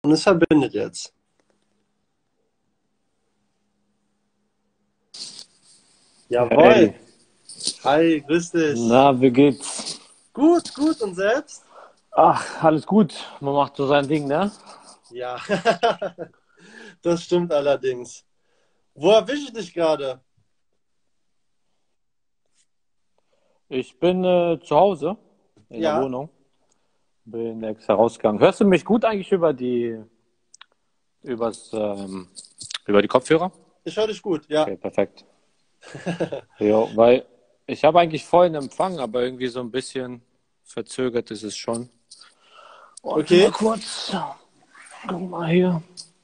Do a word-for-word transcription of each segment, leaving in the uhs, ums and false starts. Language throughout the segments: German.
Und es verbindet jetzt. Jawohl. Hey, Hi, grüß dich. na, wie geht's? Gut, gut. Und selbst? Ach, alles gut. Man macht so sein Ding, ne? Ja, das stimmt allerdings. Wo erwische ich dich gerade? Ich bin äh, zu Hause in der Ja, Wohnung. Bin extra rausgegangen. Hörst du mich gut eigentlich über die, übers, ähm, über die Kopfhörer? ich höre dich gut. Ja. Okay, perfekt. Jo, weil ich habe eigentlich vollen Empfang, aber irgendwie so ein bisschen verzögert ist es schon. Warte mal Okay, kurz. Guck mal hier.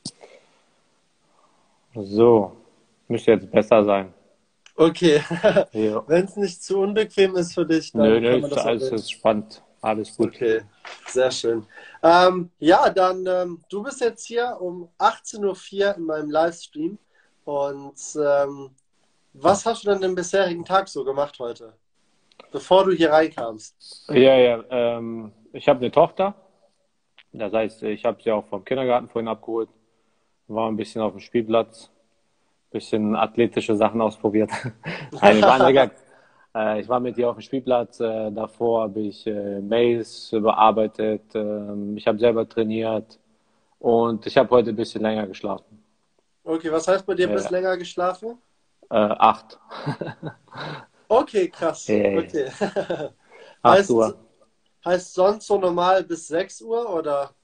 So, müsste jetzt besser sein. okay. Jo. Wenn es nicht zu unbequem ist für dich, Nö, dann nö, kann man ist, das auch alles reden. ist spannend. Alles gut. Okay, sehr schön. Ähm, ja, dann, ähm, du bist jetzt hier um achtzehn Uhr vier in meinem Livestream. Und ähm, was hast du dann den bisherigen Tag so gemacht heute, bevor du hier reinkamst? Ja, ja, ähm, ich habe eine Tochter. Das heißt, ich habe sie auch vom Kindergarten vorhin abgeholt. War ein bisschen auf dem Spielplatz, bisschen athletische Sachen ausprobiert. Nein, wir waren lecker. Äh, ich war mit ihr auf dem Spielplatz. Äh, davor habe ich äh, Mails bearbeitet. Ähm, ich habe selber trainiert und ich habe heute ein bisschen länger geschlafen. Okay, was heißt bei dir Äh, bist länger geschlafen? äh, acht. Okay, krass. Äh, Okay. acht Heißt, Uhr. heißt sonst so normal bis sechs Uhr oder?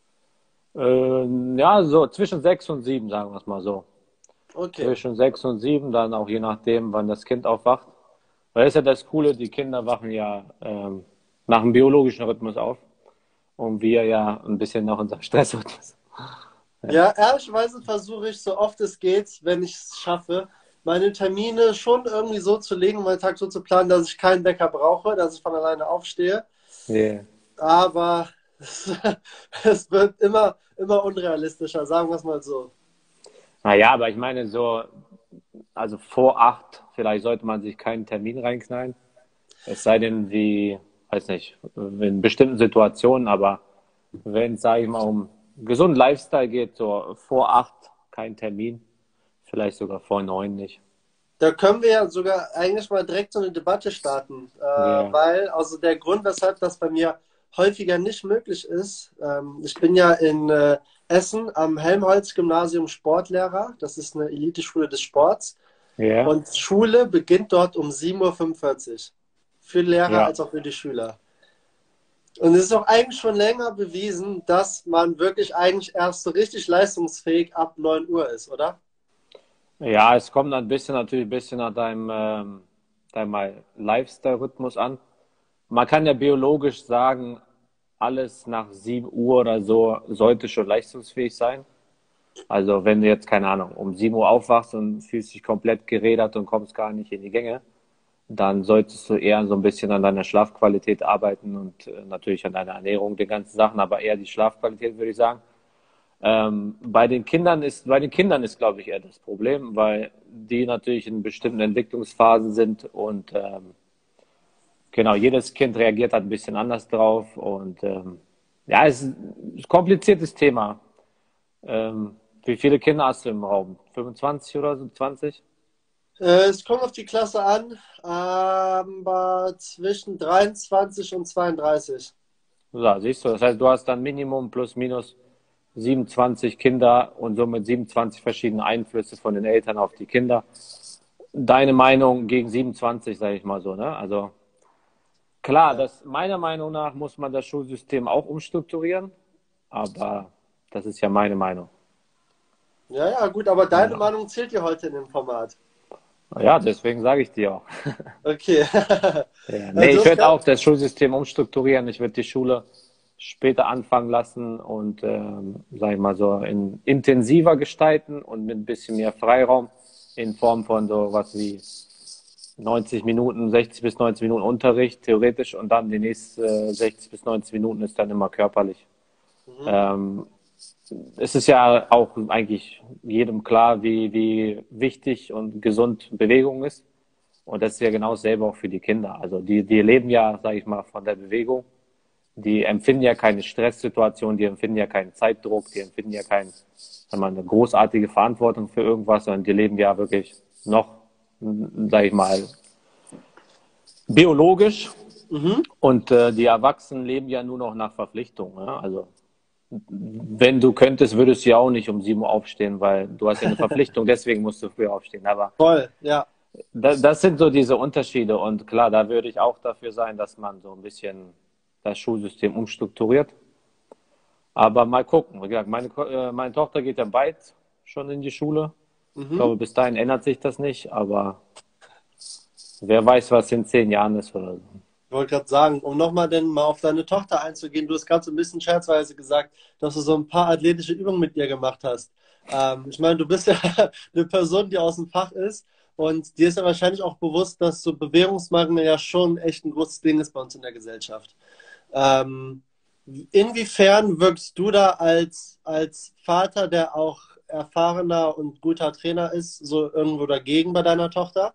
Äh, ja, so zwischen sechs und sieben, sagen wir es mal so. Okay. Zwischen sechs und sieben, dann auch je nachdem, wann das Kind aufwacht. Weil das ist ja das Coole, die Kinder wachen ja ähm, nach dem biologischen Rhythmus auf und wir ja ein bisschen nach unserem Stressrhythmus. Ja. Ja, ehrlicherweise versuche ich so oft es geht, wenn ich es schaffe, meine Termine schon irgendwie so zu legen, meinen Tag so zu planen, dass ich keinen Wecker brauche, dass ich von alleine aufstehe. Yeah. Aber es, es wird immer, immer unrealistischer, sagen wir es mal so. Naja, aber ich meine so, also vor acht, vielleicht sollte man sich keinen Termin reinknallen. Es sei denn, wie, weiß nicht, in bestimmten Situationen, aber wenn es, sage ich mal, um gesunden Lifestyle geht, so vor acht kein Termin, vielleicht sogar vor neun nicht. Da können wir ja sogar eigentlich mal direkt so eine Debatte starten, äh, Ja, weil also der Grund, weshalb das bei mir häufiger nicht möglich ist, ähm, ich bin ja in äh, Essen am Helmholtz-Gymnasium Sportlehrer, das ist eine Eliteschule des Sports ja, und Schule beginnt dort um sieben Uhr fünfundvierzig für Lehrer ja. als auch für die Schüler. Und es ist auch eigentlich schon länger bewiesen, dass man wirklich eigentlich erst so richtig leistungsfähig ab neun Uhr ist, oder? Ja, es kommt ein bisschen natürlich ein bisschen nach deinem, ähm, deinem Lifestyle-Rhythmus an. Man kann ja biologisch sagen, alles nach sieben Uhr oder so sollte schon leistungsfähig sein. Also wenn du jetzt, keine Ahnung, um sieben Uhr aufwachst und fühlst dich komplett gerädert und kommst gar nicht in die Gänge, dann solltest du eher so ein bisschen an deiner Schlafqualität arbeiten und äh, natürlich an deiner Ernährung, den ganzen Sachen, aber eher die Schlafqualität, würde ich sagen. Ähm, bei den Kindern ist, bei den Kindern ist, glaube ich, eher das Problem, weil die natürlich in bestimmten Entwicklungsphasen sind und ähm, genau, jedes Kind reagiert halt ein bisschen anders drauf und ähm, ja, es ist ein kompliziertes Thema. Ähm, wie viele Kinder hast du im Raum? fünfundzwanzig oder so, zwanzig? Äh, es kommt auf die Klasse an, aber zwischen dreiundzwanzig und zweiunddreißig. Ja, siehst du, das heißt, du hast dann Minimum plus minus siebenundzwanzig Kinder und somit siebenundzwanzig verschiedene Einflüsse von den Eltern auf die Kinder. Deine Meinung gegen siebenundzwanzig, sage ich mal so, ne? Also klar, Ja. das, meiner Meinung nach muss man das Schulsystem auch umstrukturieren, aber das ist ja meine Meinung. Ja, ja, gut, aber deine Ja, Meinung zählt ja heute in dem Format. ja, deswegen sage ich dir auch. Okay. Ja, nee, Also ich das würde kann, auch das Schulsystem umstrukturieren. Ich würde die Schule später anfangen lassen und, ähm, sage ich mal so, in, intensiver gestalten und mit ein bisschen mehr Freiraum in Form von so was wie neunzig Minuten, sechzig bis neunzig Minuten Unterricht, theoretisch, und dann die nächsten äh, sechzig bis neunzig Minuten ist dann immer körperlich. mhm. Ähm, es ist ja auch eigentlich jedem klar, wie, wie wichtig und gesund Bewegung ist. Und das ist ja genau dasselbe auch für die Kinder. Also die, die leben ja, sage ich mal, von der Bewegung. die empfinden ja keine Stresssituation, die empfinden ja keinen Zeitdruck, die empfinden ja keine, sagen wir, eine großartige Verantwortung für irgendwas, sondern die leben ja wirklich noch, sag ich mal, biologisch. Mhm. Und äh, die Erwachsenen leben ja nur noch nach Verpflichtung. Ja? Also wenn du könntest, würdest du ja auch nicht um sieben Uhr aufstehen, weil du hast ja eine Verpflichtung, deswegen musst du früher aufstehen. Aber Voll, ja. das, das sind so diese Unterschiede. Und klar, da würde ich auch dafür sein, dass man so ein bisschen das Schulsystem umstrukturiert. Aber mal gucken. Wie gesagt, meine, äh, meine Tochter geht ja bald schon in die Schule. Ich Mhm. glaube, bis dahin ändert sich das nicht. Aber wer weiß, was in zehn Jahren ist oder so. Ich wollte gerade sagen, um nochmal denn mal auf deine Tochter einzugehen, du hast gerade so ein bisschen scherzweise gesagt, dass du so ein paar athletische Übungen mit ihr gemacht hast. Ähm, ich meine, du bist ja eine Person, die aus dem Fach ist und dir ist ja wahrscheinlich auch bewusst, dass so Bewegungsmangel ja schon echt ein großes Ding ist bei uns in der Gesellschaft. Ähm, inwiefern wirkst du da als, als Vater, der auch erfahrener und guter Trainer ist, so irgendwo dagegen bei deiner Tochter?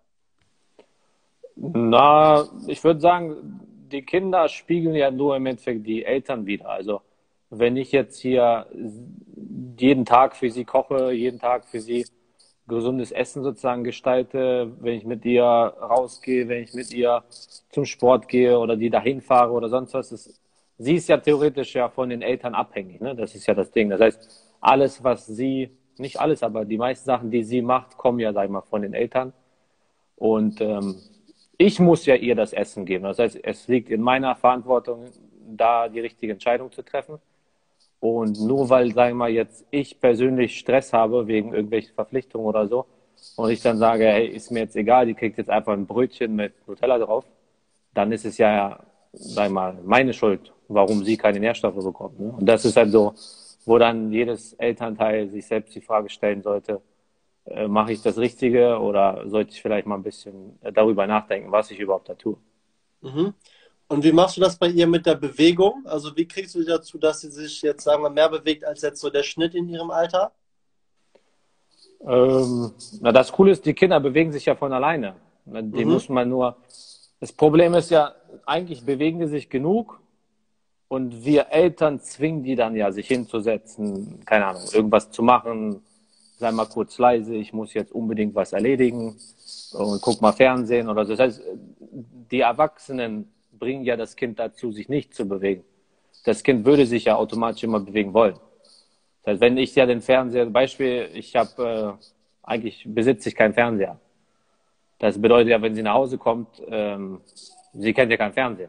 Na, ich würde sagen, die Kinder spiegeln ja nur im Endeffekt die Eltern wider. Also wenn ich jetzt hier jeden Tag für sie koche, jeden Tag für sie gesundes Essen sozusagen gestalte, wenn ich mit ihr rausgehe, wenn ich mit ihr zum Sport gehe oder die dahin fahre oder sonst was, ist, sie ist ja theoretisch ja von den Eltern abhängig, ne? Das ist ja das Ding. Das heißt, alles, was sie, nicht alles, aber die meisten Sachen, die sie macht, kommen ja, sag ich mal, von den Eltern. Und ähm, ich muss ja ihr das Essen geben. Das heißt, es liegt in meiner Verantwortung, da die richtige Entscheidung zu treffen. Und nur weil, sagen wir mal, jetzt ich persönlich Stress habe wegen irgendwelchen Verpflichtungen oder so und ich dann sage, hey, ist mir jetzt egal, die kriegt jetzt einfach ein Brötchen mit Nutella drauf, dann ist es ja, sag ich mal, meine Schuld, warum sie keine Nährstoffe bekommt. Ne? Und das ist halt so, wo dann jedes Elternteil sich selbst die Frage stellen sollte, äh, mache ich das Richtige oder sollte ich vielleicht mal ein bisschen darüber nachdenken, was ich überhaupt da tue. Mhm. Und wie machst du das bei ihr mit der Bewegung? Also wie kriegst du sie dazu, dass sie sich jetzt, sagen wir, mehr bewegt als jetzt so der Schnitt in ihrem Alter? Ähm, na, das Coole ist, die Kinder bewegen sich ja von alleine. Na, die Mhm. muss man nur. Das Problem ist ja, eigentlich bewegen die sich genug und wir Eltern zwingen die dann ja, sich hinzusetzen, keine Ahnung, irgendwas zu machen. Sei mal kurz leise, ich muss jetzt unbedingt was erledigen und guck mal Fernsehen oder so. Das heißt, die Erwachsenen bringen ja das Kind dazu, sich nicht zu bewegen. Das Kind würde sich ja automatisch immer bewegen wollen. Das heißt, wenn ich ja den Fernseher, Beispiel, ich habe, äh, eigentlich besitze ich keinen Fernseher. Das bedeutet ja, wenn sie nach Hause kommt, ähm, sie kennt ja keinen Fernseher.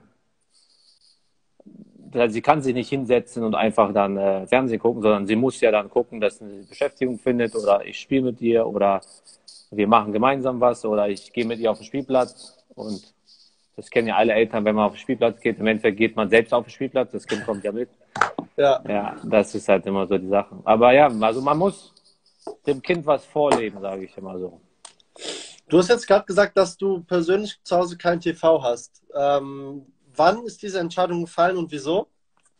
Das heißt, sie kann sich nicht hinsetzen und einfach dann äh, Fernsehen gucken, sondern sie muss ja dann gucken, dass sie eine Beschäftigung findet oder ich spiele mit ihr oder wir machen gemeinsam was oder ich gehe mit ihr auf den Spielplatz und das kennen ja alle Eltern, wenn man auf den Spielplatz geht. Im Endeffekt geht man selbst auf den Spielplatz, das Kind kommt ja mit. Ja. Ja, das ist halt immer so die Sache. Aber ja, also man muss dem Kind was vorleben, sage ich immer so. Du hast jetzt gerade gesagt, dass du persönlich zu Hause kein T V hast. Ähm, wann ist diese Entscheidung gefallen und wieso?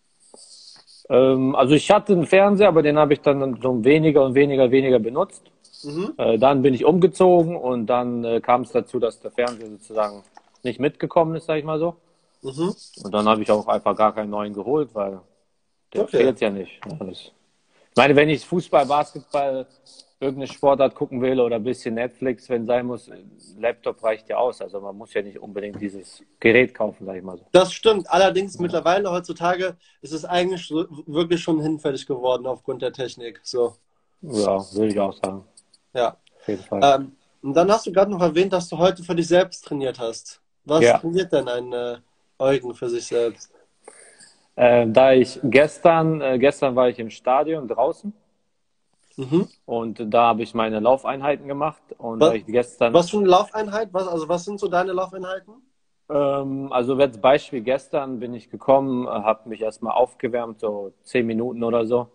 Ähm, also ich hatte einen Fernseher, aber den habe ich dann so weniger und weniger, weniger benutzt. Mhm. Äh, dann bin ich umgezogen und dann äh, kam es dazu, dass der Fernseher sozusagen nicht mitgekommen ist, sage ich mal so. Mhm. Und dann habe ich auch einfach gar keinen neuen geholt, weil der Okay. fehlt ja nicht. Ja, das, ich meine, wenn ich Fußball, Basketball, irgendeine Sportart gucken will oder ein bisschen Netflix, wenn sein muss, Laptop reicht ja aus. Also man muss ja nicht unbedingt dieses Gerät kaufen, sage ich mal so. Das stimmt. Allerdings mittlerweile heutzutage ist es eigentlich so, wirklich schon hinfällig geworden aufgrund der Technik. So, Ja, würde ich auch sagen. ja. Auf jeden Fall. Ähm, und dann hast du gerade noch erwähnt, dass du heute für dich selbst trainiert hast. Was Ja. trainiert denn ein äh, Eugen für sich selbst? Äh, da ich gestern, äh, gestern war ich im Stadion draußen Mhm. und da habe ich meine Laufeinheiten gemacht und da Was, ich gestern, was für eine Laufeinheit? Was, also was sind so deine Laufeinheiten? ähm, also als Beispiel gestern bin ich gekommen, habe mich erstmal aufgewärmt, so zehn Minuten oder so.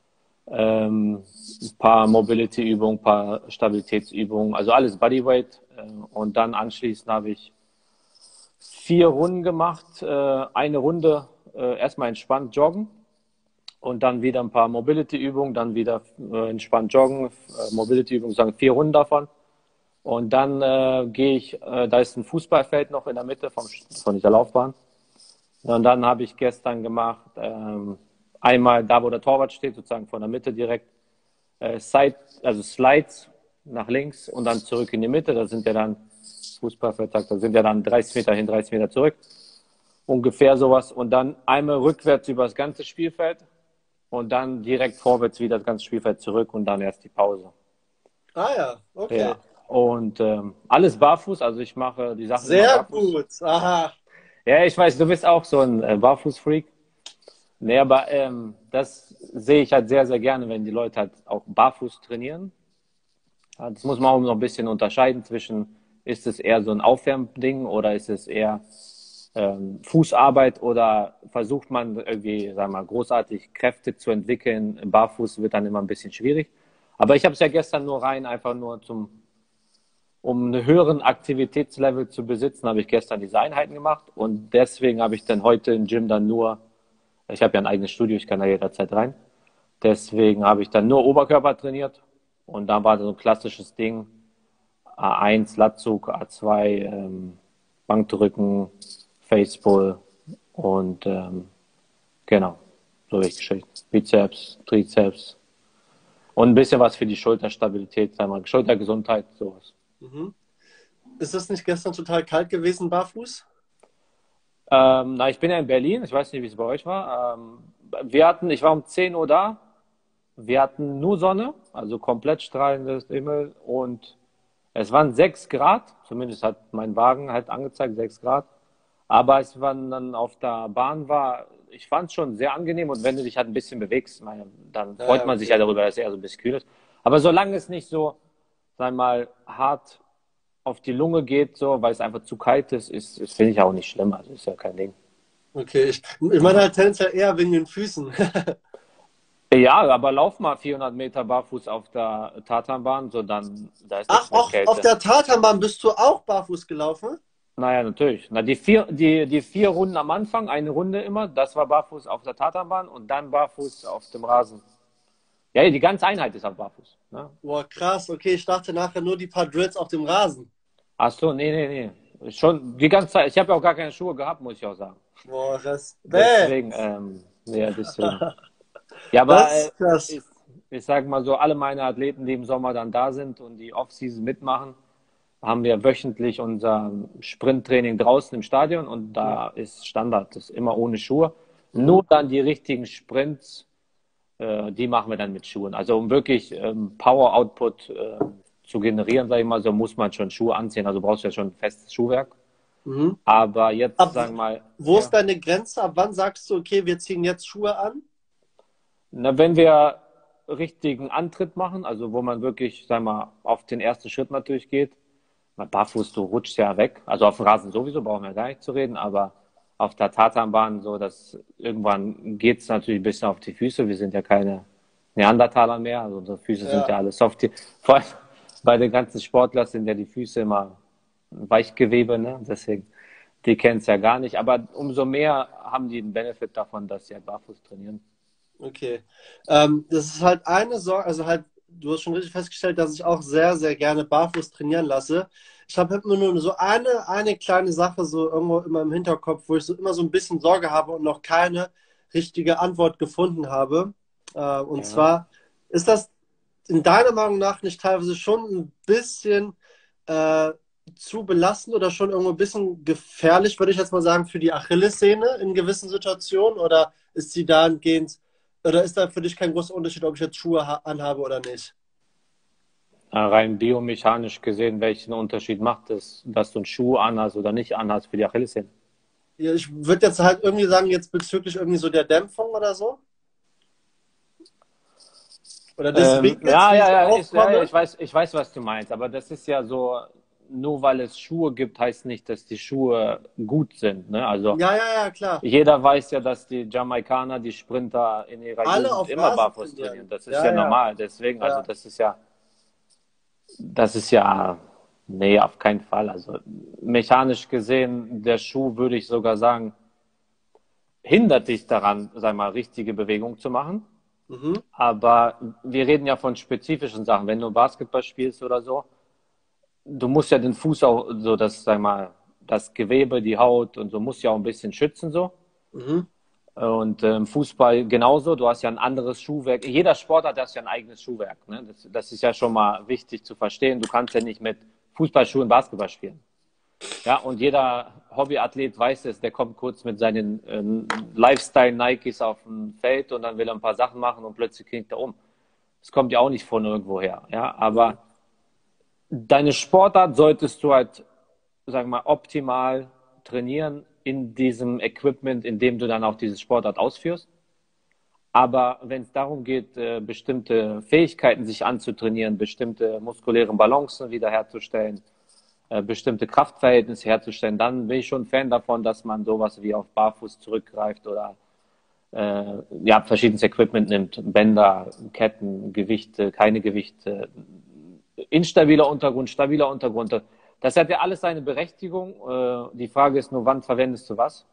Ähm, ein paar Mobility-Übungen, ein paar Stabilitätsübungen, also alles Bodyweight. Äh, und dann anschließend habe ich vier Runden gemacht. Äh, eine Runde äh, erstmal entspannt joggen und dann wieder ein paar Mobility-Übungen, dann wieder äh, entspannt joggen, äh, Mobility-Übungen, sagen vier Runden davon. Und dann äh, gehe ich, äh, da ist ein Fußballfeld noch in der Mitte vom, von dieser Laufbahn. Und dann habe ich gestern gemacht, ähm, einmal da, wo der Torwart steht, sozusagen von der Mitte direkt, äh, Side, also Slides nach links und dann zurück in die Mitte. Das sind ja dann, Fußballvertrag, da sind ja dann dreißig Meter hin, dreißig Meter zurück. Ungefähr sowas. Und dann einmal rückwärts über das ganze Spielfeld und dann direkt vorwärts wieder das ganze Spielfeld zurück und dann erst die Pause. Ah ja, okay. Ja. Und ähm, alles barfuß, also ich mache die Sachen immer Sehr barfuß. gut. Aha. Ja, ich weiß, du bist auch so ein äh, Barfuß-Freak. Nee, aber ähm, das sehe ich halt sehr, sehr gerne, wenn die Leute halt auch barfuß trainieren. Ja, das muss man auch noch ein bisschen unterscheiden zwischen, ist es eher so ein Aufwärmding oder ist es eher ähm, Fußarbeit oder versucht man irgendwie, sagen wir mal, großartig Kräfte zu entwickeln. Barfuß wird dann immer ein bisschen schwierig. Aber ich habe es ja gestern nur rein, einfach nur zum, um einen höheren Aktivitätslevel zu besitzen, habe ich gestern diese Einheiten gemacht und deswegen habe ich dann heute im Gym dann nur, ich habe ja ein eigenes Studio, ich kann da jederzeit rein, deswegen habe ich dann nur Oberkörper trainiert und dann war so ein klassisches Ding, A eins Latzug, A zwei ähm, Bankdrücken, Facepull und ähm, genau, so welche Geschichten. Bizeps, Trizeps und ein bisschen was für die Schulterstabilität, sagen wir mal, Schultergesundheit, sowas. Mhm. Ist es nicht gestern total kalt gewesen, barfuß? Ähm, na, ich bin ja in Berlin, ich weiß nicht, wie es bei euch war. Ähm, wir hatten, ich war um zehn Uhr da, wir hatten nur Sonne, also komplett strahlendes Himmel und es waren sechs Grad, zumindest hat mein Wagen halt angezeigt, sechs Grad. Aber als man dann auf der Bahn war, ich fand es schon sehr angenehm und wenn du dich halt ein bisschen bewegst, meine, dann Ja, freut ja, man sich ja okay. darüber, dass es eher so ein bisschen kühl ist. Aber solange es nicht so, sag mal, hart auf die Lunge geht, so, weil es einfach zu kalt ist, ist, ist finde ich auch nicht schlimm. Also ist ja kein Ding. Okay, ich, ich meine halt tendenziell eher wegen den Füßen. Ja, aber lauf mal vierhundert Meter barfuß auf der Tatanbahn, so dann, da ist Ach, nichts mit auch auf Kälte. der Tatanbahn bist du auch barfuß gelaufen? Naja, natürlich. Na, die vier, die, die vier Runden am Anfang, eine Runde immer, das war barfuß auf der Tatanbahn und dann barfuß auf dem Rasen. Ja, die ganze Einheit ist auch barfuß. Ne? Boah, krass. Okay, ich dachte nachher nur die paar Drills auf dem Rasen. Ach so, nee, nee, nee. Schon die ganze Zeit. Ich habe ja auch gar keine Schuhe gehabt, muss ich auch sagen. Boah, Respekt. Deswegen, ähm, ja, deswegen. Ja, aber Das äh, ist krass. ich, ich sage mal so, alle meine Athleten, die im Sommer dann da sind und die Off-Season mitmachen, haben wir wöchentlich unser Sprinttraining draußen im Stadion und da ist Standard, das ist immer ohne Schuhe. Mhm. Nur dann die richtigen Sprints, äh, die machen wir dann mit Schuhen. Also um wirklich ähm, Power-Output äh, zu generieren, sage ich mal, so muss man schon Schuhe anziehen. Also brauchst du ja schon ein festes Schuhwerk. Mhm. Aber jetzt, Ab, sagen wir mal, wo ist ja, deine Grenze? Ab wann sagst du, okay, wir ziehen jetzt Schuhe an? na, wenn wir richtigen Antritt machen, also wo man wirklich, sagen wir mal, auf den ersten Schritt natürlich geht, na, barfuß, du rutschst ja weg. Also auf dem Rasen sowieso, brauchen wir gar nicht zu reden, aber auf der Tatanbahn so, dass irgendwann geht es natürlich ein bisschen auf die Füße. Wir sind ja keine Neandertaler mehr, also unsere Füße sind ja Ja, alle soft. Vor allem bei den ganzen Sportlern sind ja die Füße immer Weichgewebe, ne? Deswegen, die kennen es ja gar nicht. Aber umso mehr haben die den Benefit davon, dass sie halt barfuß trainieren. okay. Ähm, das ist halt eine Sorge, also halt, du hast schon richtig festgestellt, dass ich auch sehr, sehr gerne barfuß trainieren lasse. Ich habe immer nur so eine, eine kleine Sache so irgendwo immer im Hinterkopf, wo ich so immer so ein bisschen Sorge habe und noch keine richtige Antwort gefunden habe. Äh, und Ja. zwar ist das in deiner Meinung nach nicht teilweise schon ein bisschen äh, zu belastend oder schon irgendwo ein bisschen gefährlich, würde ich jetzt mal sagen, für die Achillessehne in gewissen Situationen? Oder ist sie dahingehend, oder ist da für dich kein großer Unterschied, ob ich jetzt Schuhe ha- anhabe oder nicht? Rein biomechanisch gesehen, welchen Unterschied macht es, dass du einen Schuh anhast oder nicht anhast für die Achillessehne? Ja, ich würde jetzt halt irgendwie sagen, jetzt bezüglich irgendwie so der Dämpfung oder so. Oder des Ähm, Winkels, ja, wie ja, ich ja, ich, ja, ja, aufkomme. ich weiß, ich weiß, was du meinst, aber das ist ja so, nur weil es Schuhe gibt, heißt nicht, dass die Schuhe gut sind, ne? Also Ja, ja, ja, klar. jeder weiß ja, dass die Jamaikaner, die Sprinter in ihrer Alle Jugend auf immer Rasen barfuß trainieren. trainieren. Das ist ja Ja, ja, normal. Deswegen, also ja. das ist ja, das ist ja, nee, auf keinen Fall. Also mechanisch gesehen, der Schuh würde ich sogar sagen, hindert dich daran, sag mal, richtige Bewegung zu machen. Mhm. Aber wir reden ja von spezifischen Sachen. Wenn du Basketball spielst oder so, du musst ja den Fuß auch so, das, sag mal, das Gewebe, die Haut und so, musst ja auch ein bisschen schützen so. Mhm. Und ähm, Fußball genauso, du hast ja ein anderes Schuhwerk. Jeder Sportart hat ja ein eigenes Schuhwerk. Ne? Das, das ist ja schon mal wichtig zu verstehen. Du kannst ja nicht mit Fußballschuhen Basketball spielen. Ja, und jeder Hobbyathlet weiß es, der kommt kurz mit seinen äh, Lifestyle-Nikes auf dem Feld und dann will er ein paar Sachen machen und plötzlich knickt er um. Das kommt ja auch nicht von irgendwo her. Ja, Mhm. aber deine Sportart solltest du halt, sagen wir mal, optimal trainieren in diesem Equipment, in dem du dann auch diese Sportart ausführst. Aber wenn es darum geht, äh, bestimmte Fähigkeiten sich anzutrainieren, bestimmte muskuläre Balancen wiederherzustellen, äh, bestimmte Kraftverhältnisse herzustellen, dann bin ich schon Fan davon, dass man sowas wie auf Barfuß zurückgreift oder äh, ja, verschiedenes Equipment nimmt, Bänder, Ketten, Gewichte, keine Gewichte, instabiler Untergrund, stabiler Untergrund. Das hat ja alles seine Berechtigung. Äh, die Frage ist nur, wann verwendest du was?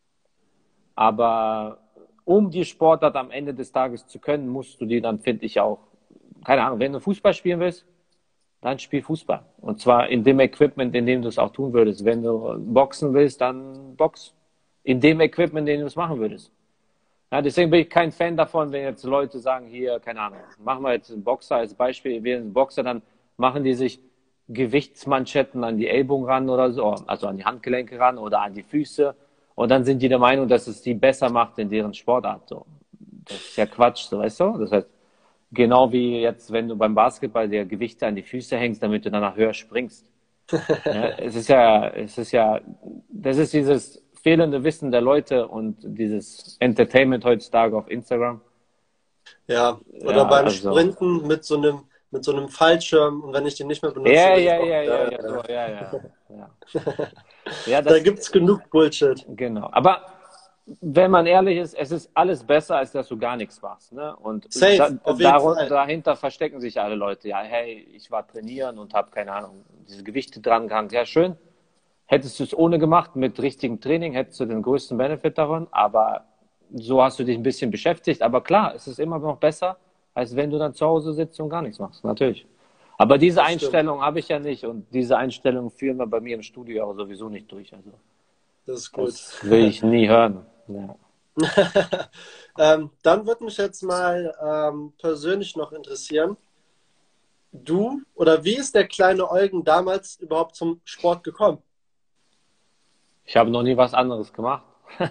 Aber um die Sportart am Ende des Tages zu können, musst du die dann, finde ich, auch, keine Ahnung, wenn du Fußball spielen willst, dann spiel Fußball. Und zwar in dem Equipment, in dem du es auch tun würdest. Wenn du boxen willst, dann box. In dem Equipment, in dem du es machen würdest. Ja, deswegen bin ich kein Fan davon, wenn jetzt Leute sagen, hier, keine Ahnung, machen wir jetzt einen Boxer als Beispiel, wir sind ein Boxer, dann machen die sich Gewichtsmanschetten an die Ellbogen ran oder so, also an die Handgelenke ran oder an die Füße und dann sind die der Meinung, dass es die besser macht in deren Sportart. So. Das ist ja Quatsch, so weißt du? Das heißt, genau wie jetzt, wenn du beim Basketball dir Gewichte an die Füße hängst, damit du danach höher springst. Ja, es ist ja, es ist ja, das ist dieses fehlende Wissen der Leute und dieses Entertainment heutzutage auf Instagram. Ja, oder Ja, beim also. Sprinten mit so einem, mit so einem Fallschirm und wenn ich den nicht mehr benutze, Ja, bin ich ja, auch. ja, ja, Ja, ja, so, ja. ja, ja, ja. Ja, Da das, gibt es genug Bullshit. genau. Aber wenn man ehrlich ist, es ist alles besser, als dass du gar nichts machst. Ne? Und da, Safe, auf jeden darun- Fall. dahinter verstecken sich alle Leute. Ja, hey, ich war trainieren und habe, keine Ahnung, diese Gewichte dran gehangen. Ja, schön. Hättest du es ohne gemacht, mit richtigem Training, hättest du den größten Benefit davon. Aber so hast du dich ein bisschen beschäftigt. Aber klar, es ist immer noch besser, als wenn du dann zu Hause sitzt und gar nichts machst. Natürlich. Aber diese Das stimmt. Einstellung habe ich ja nicht. Und diese Einstellung führen wir bei mir im Studio auch sowieso nicht durch. Also, Das ist gut. das will ich nie hören. Ja. ähm, dann würde mich jetzt mal ähm, persönlich noch interessieren. Du oder wie ist der kleine Eugen damals überhaupt zum Sport gekommen? Ich habe noch nie was anderes gemacht.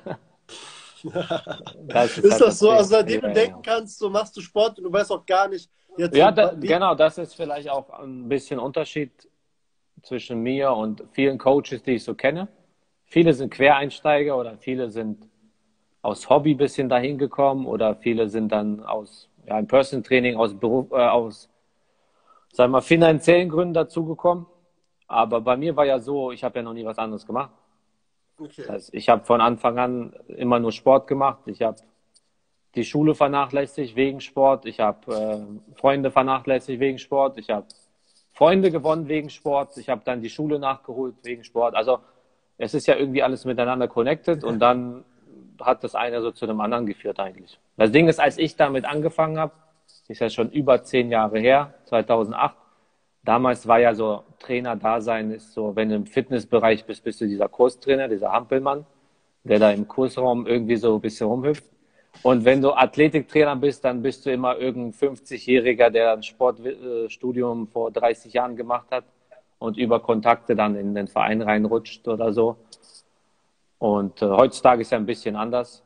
Das ist Ist halt das das so, Ding. also seitdem du Ja, denken ja. kannst, so machst du Sport und du weißt auch gar nicht, jetzt Ja, so, da, wie. genau, das ist vielleicht auch ein bisschen Unterschied zwischen mir und vielen Coaches, die ich so kenne. Viele sind Quereinsteiger oder viele sind aus Hobby ein bisschen dahin gekommen oder viele sind dann aus ja, im Personal Training, aus Beruf, äh, aus sagen wir mal, finanziellen Gründen dazugekommen. Aber bei mir war ja so, ich habe ja noch nie was anderes gemacht. Das Okay. heißt, ich habe von Anfang an immer nur Sport gemacht. Ich habe die Schule vernachlässigt wegen Sport. Ich habe äh, Freunde vernachlässigt wegen Sport. Ich habe Freunde gewonnen wegen Sport. Ich habe dann die Schule nachgeholt wegen Sport. Also es ist ja irgendwie alles miteinander connected und dann hat das eine so zu dem anderen geführt eigentlich. Das Ding ist, als ich damit angefangen habe, ist ja schon über zehn Jahre her, zweitausendacht. Damals war ja so Trainer-Dasein ist so, wenn du im Fitnessbereich bist, bist du dieser Kurstrainer, dieser Hampelmann, der da im Kursraum irgendwie so ein bisschen rumhüpft. Und wenn du Athletiktrainer bist, dann bist du immer irgendein fünfzigjähriger, der ein Sportstudium vor dreißig Jahren gemacht hat und über Kontakte dann in den Verein reinrutscht oder so. Und äh, heutzutage ist ja ein bisschen anders.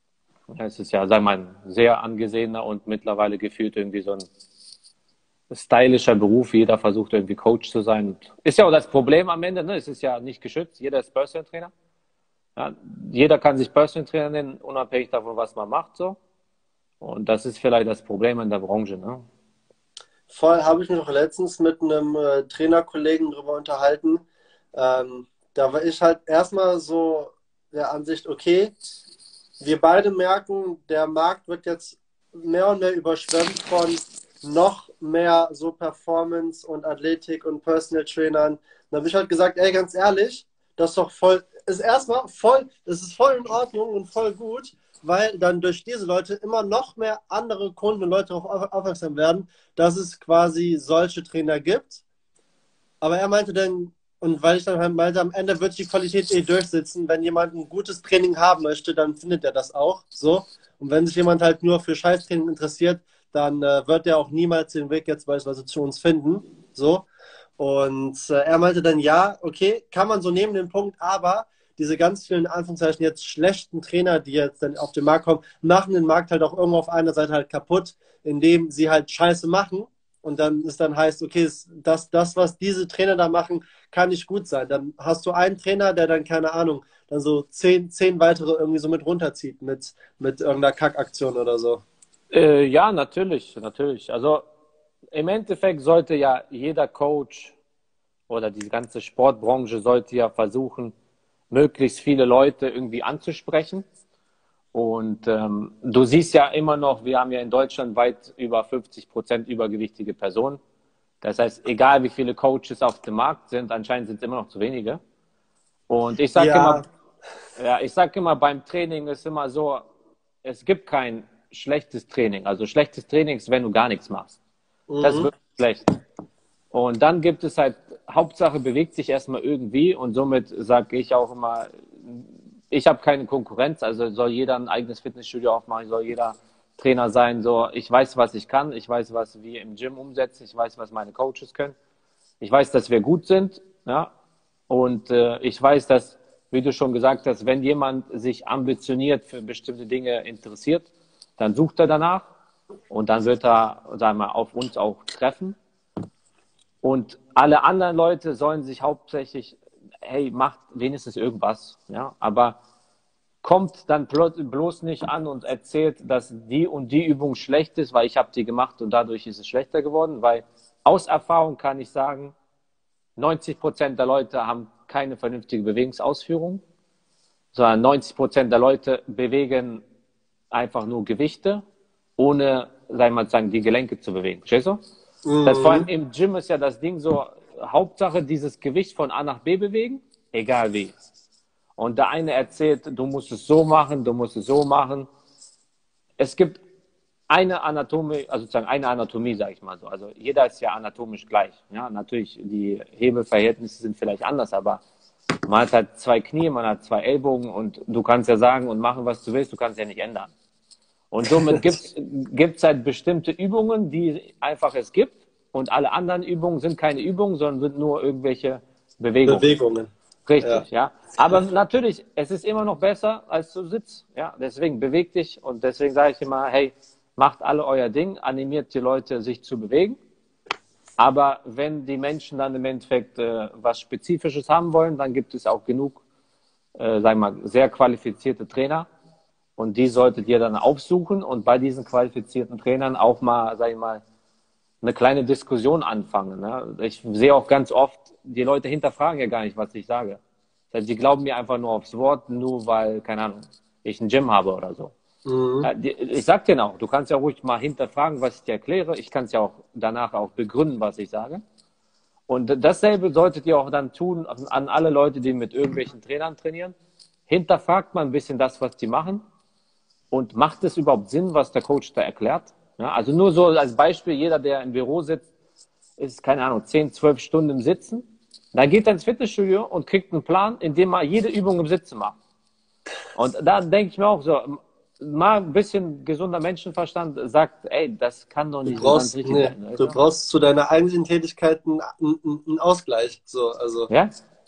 Es ist ja, sagen wir mal, ein sehr angesehener und mittlerweile gefühlt irgendwie so ein stylischer Beruf. Jeder versucht irgendwie Coach zu sein. Und ist ja auch das Problem am Ende, ne? Es ist ja nicht geschützt. Jeder ist Personal Trainer. Ja, jeder kann sich Personal Trainer nennen, unabhängig davon, was man macht, so. Und das ist vielleicht das Problem in der Branche, ne? Voll habe ich mich auch letztens mit einem äh, Trainerkollegen darüber unterhalten. Ähm, da war ich halt erstmal so der Ansicht, okay, wir beide merken, der Markt wird jetzt mehr und mehr überschwemmt von noch mehr so Performance und Athletik und Personal Trainern. Da habe ich halt gesagt, ey, ganz ehrlich, das ist doch voll, ist erstmal voll, es ist voll in Ordnung und voll gut, weil dann durch diese Leute immer noch mehr andere Kunden und Leute darauf aufmerksam werden, dass es quasi solche Trainer gibt. Aber er meinte dann, und weil ich dann halt meinte, am Ende wird die Qualität eh durchsitzen. Wenn jemand ein gutes Training haben möchte, dann findet er das auch. So. Und wenn sich jemand halt nur für Scheißtraining interessiert, dann äh, wird er auch niemals den Weg jetzt beispielsweise zu uns finden. So. Und äh, er meinte dann, ja, okay, kann man so nehmen den Punkt, aber diese ganz vielen, in Anführungszeichen, jetzt schlechten Trainer, die jetzt dann auf den Markt kommen, machen den Markt halt auch irgendwo auf einer Seite halt kaputt, indem sie halt Scheiße machen. Und dann ist dann heißt, okay, das, das, was diese Trainer da machen, kann nicht gut sein. Dann hast du einen Trainer, der dann, keine Ahnung, dann so zehn, zehn weitere irgendwie so mit runterzieht mit, mit irgendeiner Kackaktion oder so. Äh, ja, natürlich, natürlich. Also im Endeffekt sollte ja jeder Coach oder die ganze Sportbranche sollte ja versuchen, möglichst viele Leute irgendwie anzusprechen. Und ähm, du siehst ja immer noch, wir haben ja in Deutschland weit über fünfzig Prozent übergewichtige Personen. Das heißt, egal wie viele Coaches auf dem Markt sind, anscheinend sind es immer noch zu wenige. Und ich sage Ja. immer, ja, ich sage immer, beim Training ist immer so, es gibt kein schlechtes Training. Also schlechtes Training ist, wenn du gar nichts machst. Das Mhm. wird schlecht. Und dann gibt es halt, Hauptsache bewegt sich erstmal irgendwie und somit sage ich auch immer, ich habe keine Konkurrenz, also soll jeder ein eigenes Fitnessstudio aufmachen, soll jeder Trainer sein, so ich weiß, was ich kann, ich weiß, was wir im Gym umsetzen, ich weiß, was meine Coaches können, ich weiß, dass wir gut sind, ja, und äh, ich weiß, dass, wie du schon gesagt hast, wenn jemand sich ambitioniert für bestimmte Dinge interessiert, dann sucht er danach und dann wird er, sagen wir mal, auf uns auch treffen. Und alle anderen Leute sollen sich hauptsächlich, hey, macht wenigstens irgendwas, ja, aber kommt dann bloß nicht an und erzählt, dass die und die Übung schlecht ist, weil ich habe die gemacht und dadurch ist es schlechter geworden, weil aus Erfahrung kann ich sagen, neunzig Prozent der Leute haben keine vernünftige Bewegungsausführung, sondern neunzig Prozent der Leute bewegen einfach nur Gewichte, ohne, sagen wir mal, sagen, die Gelenke zu bewegen. Verstehst du? Das vor allem Mhm. im Gym ist ja das Ding so, Hauptsache dieses Gewicht von A nach B bewegen, egal wie. Und der eine erzählt, du musst es so machen, du musst es so machen. Es gibt eine Anatomie, also sozusagen eine Anatomie, sage ich mal so. Also jeder ist ja anatomisch gleich. Ja, natürlich, die Hebelverhältnisse sind vielleicht anders, aber man hat halt zwei Knie, man hat zwei Ellbogen und du kannst ja sagen und machen, was du willst, du kannst ja nicht ändern. Und somit gibt es halt bestimmte Übungen, die einfach es gibt. Und alle anderen Übungen sind keine Übungen, sondern sind nur irgendwelche Bewegungen. Bewegungen. Richtig, ja. ja. Aber natürlich, es ist immer noch besser, als du sitzt. Ja, deswegen beweg dich. Und deswegen sage ich immer, hey, macht alle euer Ding, animiert die Leute, sich zu bewegen. Aber wenn die Menschen dann im Endeffekt äh, was Spezifisches haben wollen, dann gibt es auch genug, äh, sagen wir mal, sehr qualifizierte Trainer. Und die solltet ihr dann aufsuchen und bei diesen qualifizierten Trainern auch mal, sag ich mal, eine kleine Diskussion anfangen. Ne? Ich sehe auch ganz oft, die Leute hinterfragen ja gar nicht, was ich sage. Das heißt, sie glauben mir einfach nur aufs Wort, nur weil, keine Ahnung, ich ein Gym habe oder so. Mhm. Ja, die, ich sag dir auch, du kannst ja ruhig mal hinterfragen, was ich dir erkläre. Ich kann es ja auch danach auch begründen, was ich sage. Und dasselbe solltet ihr auch dann tun an alle Leute, die mit irgendwelchen Trainern trainieren. Hinterfragt mal ein bisschen das, was die machen. Und macht es überhaupt Sinn, was der Coach da erklärt? Ja, also nur so als Beispiel, jeder, der im Büro sitzt, ist, keine Ahnung, zehn, zwölf Stunden im Sitzen. Dann geht er ins Fitnessstudio und kriegt einen Plan, in dem er jede Übung im Sitzen macht. Und da denke ich mir auch so, mal ein bisschen gesunder Menschenverstand sagt, ey, das kann doch Du nicht so ganz brauchst, richtig nee, sein. Weißt du du? brauchst zu deiner eigentlichen Tätigkeit einen, einen, einen Ausgleich. So, also. Ja?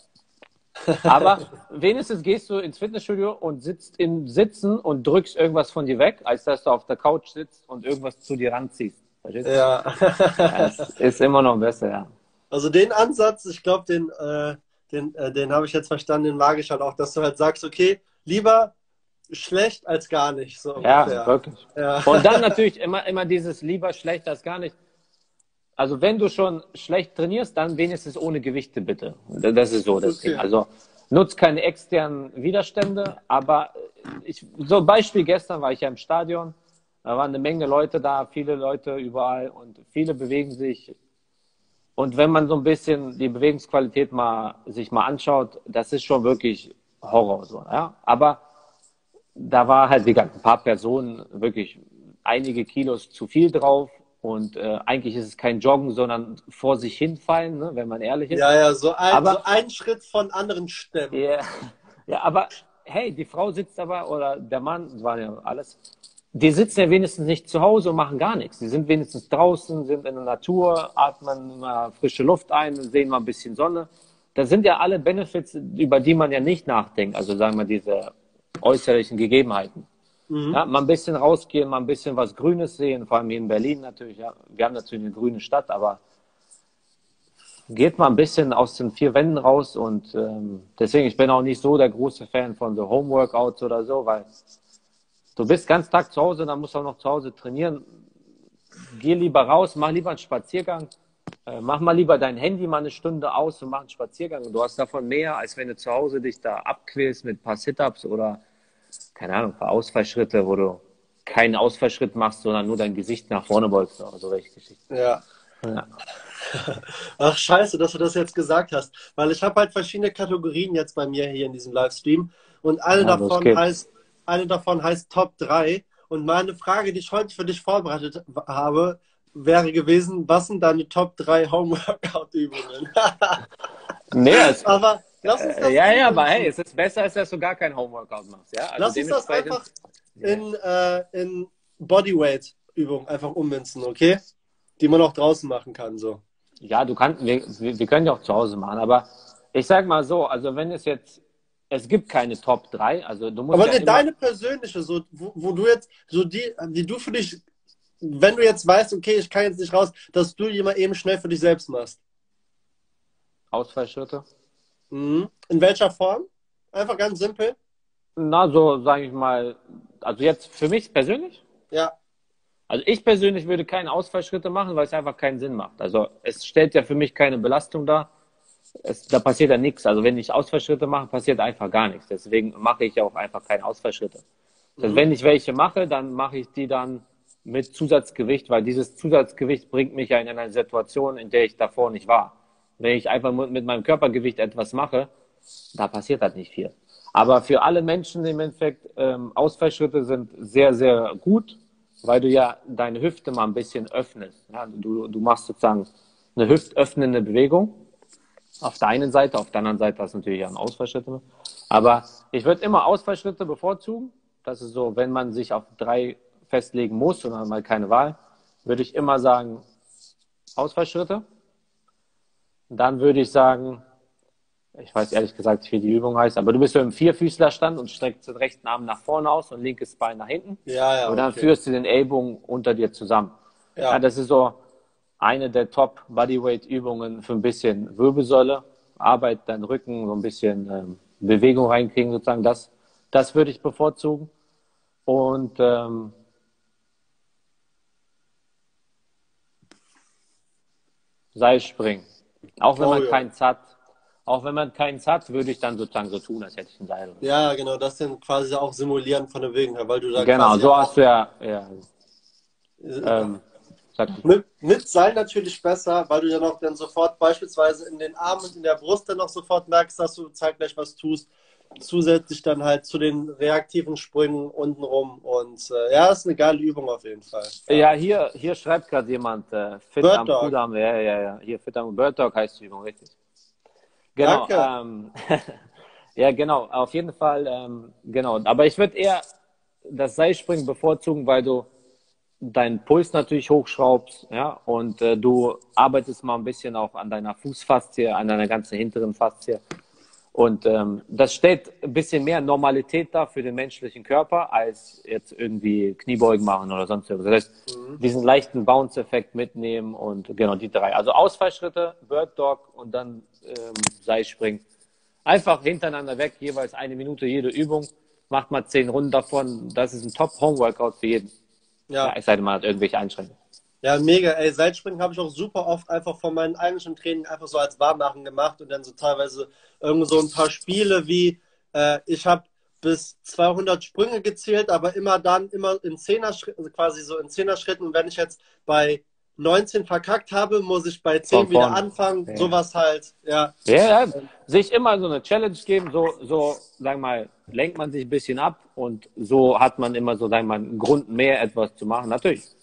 Aber wenigstens gehst du ins Fitnessstudio und sitzt im Sitzen und drückst irgendwas von dir weg, als dass du auf der Couch sitzt und irgendwas zu dir ranziehst. Verstehst du? Ja. Das ist immer noch besser, ja. Also den Ansatz, ich glaube, den, äh, den, äh, den habe ich jetzt verstanden, den mag ich halt auch, dass du halt sagst, okay, lieber schlecht als gar nicht, so Ja, ungefähr. wirklich. Ja. Und dann natürlich immer, immer dieses lieber schlecht als gar nicht. Also wenn du schon schlecht trainierst, dann wenigstens ohne Gewichte bitte. Das ist so das Okay. Ding. Also nutzt keine externen Widerstände, aber ich, so ein Beispiel, gestern war ich ja im Stadion, da waren eine Menge Leute da, viele Leute überall und viele bewegen sich. Und wenn man so ein bisschen die Bewegungsqualität mal, sich mal anschaut, das ist schon wirklich Horror, so, ja. Aber da war halt, wie gesagt, ein paar Personen wirklich einige Kilos zu viel drauf Und äh, eigentlich ist es kein Joggen, sondern vor sich hinfallen, ne, wenn man ehrlich ist. Ja, ja, so ein, aber, so ein Schritt von anderen Stämmen. Yeah, ja, aber hey, die Frau sitzt aber, oder der Mann, das war ja alles, die sitzen ja wenigstens nicht zu Hause und machen gar nichts. Die sind wenigstens draußen, sind in der Natur, atmen mal frische Luft ein, sehen mal ein bisschen Sonne. Das sind ja alle Benefits, über die man ja nicht nachdenkt. Also sagen wir diese äußerlichen Gegebenheiten. Mhm. Ja, mal ein bisschen rausgehen, mal ein bisschen was Grünes sehen, vor allem hier in Berlin natürlich. Ja. Wir haben natürlich eine grüne Stadt, aber geht mal ein bisschen aus den vier Wänden raus. Und ähm, deswegen, ich bin auch nicht so der große Fan von so Homeworkouts oder so, weil du bist ganz Tag zu Hause, dann musst du auch noch zu Hause trainieren. Geh lieber raus, mach lieber einen Spaziergang. Äh, mach mal lieber dein Handy mal eine Stunde aus und mach einen Spaziergang. Und du hast davon mehr, als wenn du zu Hause dich da abquälst mit ein paar Sit-Ups oder, keine Ahnung, ein paar Ausfallschritte, wo du keinen Ausfallschritt machst, sondern nur dein Gesicht nach vorne beugst oder so welche Geschichten. Ja. Ja. Ach, scheiße, dass du das jetzt gesagt hast. Weil ich habe halt verschiedene Kategorien jetzt bei mir hier in diesem Livestream. Und eine, Ja, davon, heißt, eine davon heißt Top drei. Und meine Frage, die ich heute für dich vorbereitet habe, wäre gewesen, was sind deine Top drei Homeworkout-Übungen? Nee, es, aber lass uns das äh, ja, ja, aber hey, es ist besser, als dass du gar kein Homeworkout machst. Ja? Also lass uns das einfach in, äh, in Bodyweight-Übungen einfach ummünzen, okay? Die man auch draußen machen kann, so. Ja, du kannst, wir, wir können ja auch zu Hause machen, aber ich sag mal so, also wenn es jetzt, es gibt keine Top drei, also du musst aber ja ne, immer, deine persönliche, so, wo, wo du jetzt, so die, die du für dich, wenn du jetzt weißt, okay, ich kann jetzt nicht raus, dass du die mal eben schnell für dich selbst machst. Ausfallschritte? Mhm. In welcher Form? Einfach ganz simpel? Na, so sage ich mal, also jetzt für mich persönlich? Ja. Also ich persönlich würde keine Ausfallschritte machen, weil es einfach keinen Sinn macht. Also es stellt ja für mich keine Belastung dar. Es, da passiert ja nichts. Also wenn ich Ausfallschritte mache, passiert einfach gar nichts. Deswegen mache ich auch einfach keine Ausfallschritte. Mhm. Also wenn ich welche mache, dann mache ich die dann mit Zusatzgewicht, weil dieses Zusatzgewicht bringt mich ja in eine Situation, in der ich davor nicht war. Wenn ich einfach mit meinem Körpergewicht etwas mache, da passiert halt nicht viel. Aber für alle Menschen im Endeffekt, ähm, Ausfallschritte sind sehr, sehr gut, weil du ja deine Hüfte mal ein bisschen öffnest. Ja, du, du machst sozusagen eine hüftöffnende Bewegung auf der einen Seite, auf der anderen Seite hast du natürlich auch Ausfallschritte. Aber ich würde immer Ausfallschritte bevorzugen. Das ist so, wenn man sich auf drei festlegen muss und dann mal keine Wahl, würde ich immer sagen Ausfallschritte. Dann würde ich sagen, ich weiß ehrlich gesagt nicht, wie die Übung heißt, aber du bist so im Vierfüßlerstand und streckst den rechten Arm nach vorne aus und linkes Bein nach hinten. Ja, ja, und dann okay. führst du den Ellbogen unter dir zusammen. Ja. Ja, das ist so eine der Top-Bodyweight-Übungen für ein bisschen Wirbelsäule. Arbeit, deinen Rücken, so ein bisschen ähm, Bewegung reinkriegen sozusagen. Das, das würde ich bevorzugen. Und ähm, Seilspringen. Auch wenn Oh, man ja. keins hat, auch wenn man keins hat, würde ich dann sozusagen so tun, als hätte ich ein Seil. Ja, genau, das dann quasi auch simulieren von der Bewegung her, weil du da Genau, quasi so auch, hast du ja, ja äh, ähm, sag, mit, mit Seil natürlich besser, weil du dann auch dann sofort beispielsweise in den Armen und in der Brust dann auch sofort merkst, dass du zeitgleich was tust. Zusätzlich dann halt zu den reaktiven Sprüngen untenrum. Und äh, ja, das ist eine geile Übung auf jeden Fall. Ja, ja hier, hier schreibt gerade jemand, äh, Fit Bird am Dog. Kudamm, ja, ja, ja, hier Fit am Bird Dog heißt die Übung, richtig. Genau, ähm, ja, genau, auf jeden Fall, ähm, genau. Aber ich würde eher das Seilspringen bevorzugen, weil du deinen Puls natürlich hochschraubst, ja, und äh, du arbeitest mal ein bisschen auch an deiner Fußfaszie, an deiner ganzen hinteren Faszie. Und ähm, das stellt ein bisschen mehr Normalität dar für den menschlichen Körper, als jetzt irgendwie Kniebeugen machen oder sonst irgendwas. Das heißt, mhm. diesen leichten Bounce-Effekt mitnehmen und genau die drei. Also Ausfallschritte, Bird Dog und dann ähm, Seilspringen. Einfach hintereinander weg, jeweils eine Minute jede Übung. Macht mal zehn Runden davon. Das ist ein Top-Home-Workout für jeden. Ja. Ja, es sei denn, man hat irgendwelche Einschränkungen. Ja, mega. Ey, Seilspringen habe ich auch super oft einfach von meinen eigentlichen Training einfach so als Warmmachen gemacht und dann so teilweise irgendwie so ein paar Spiele wie, äh, ich habe bis zweihundert Sprünge gezählt, aber immer dann, immer in Zehner-Schritten, also quasi so in Zehner-Schritten und wenn ich jetzt bei neunzehn verkackt habe, muss ich bei zehn wieder anfangen, ja. Sowas halt, ja. Ja, ja, sich immer so eine Challenge geben, so, so, sagen wir mal, lenkt man sich ein bisschen ab und so hat man immer so, sagen wir mal, einen Grund mehr etwas zu machen, natürlich.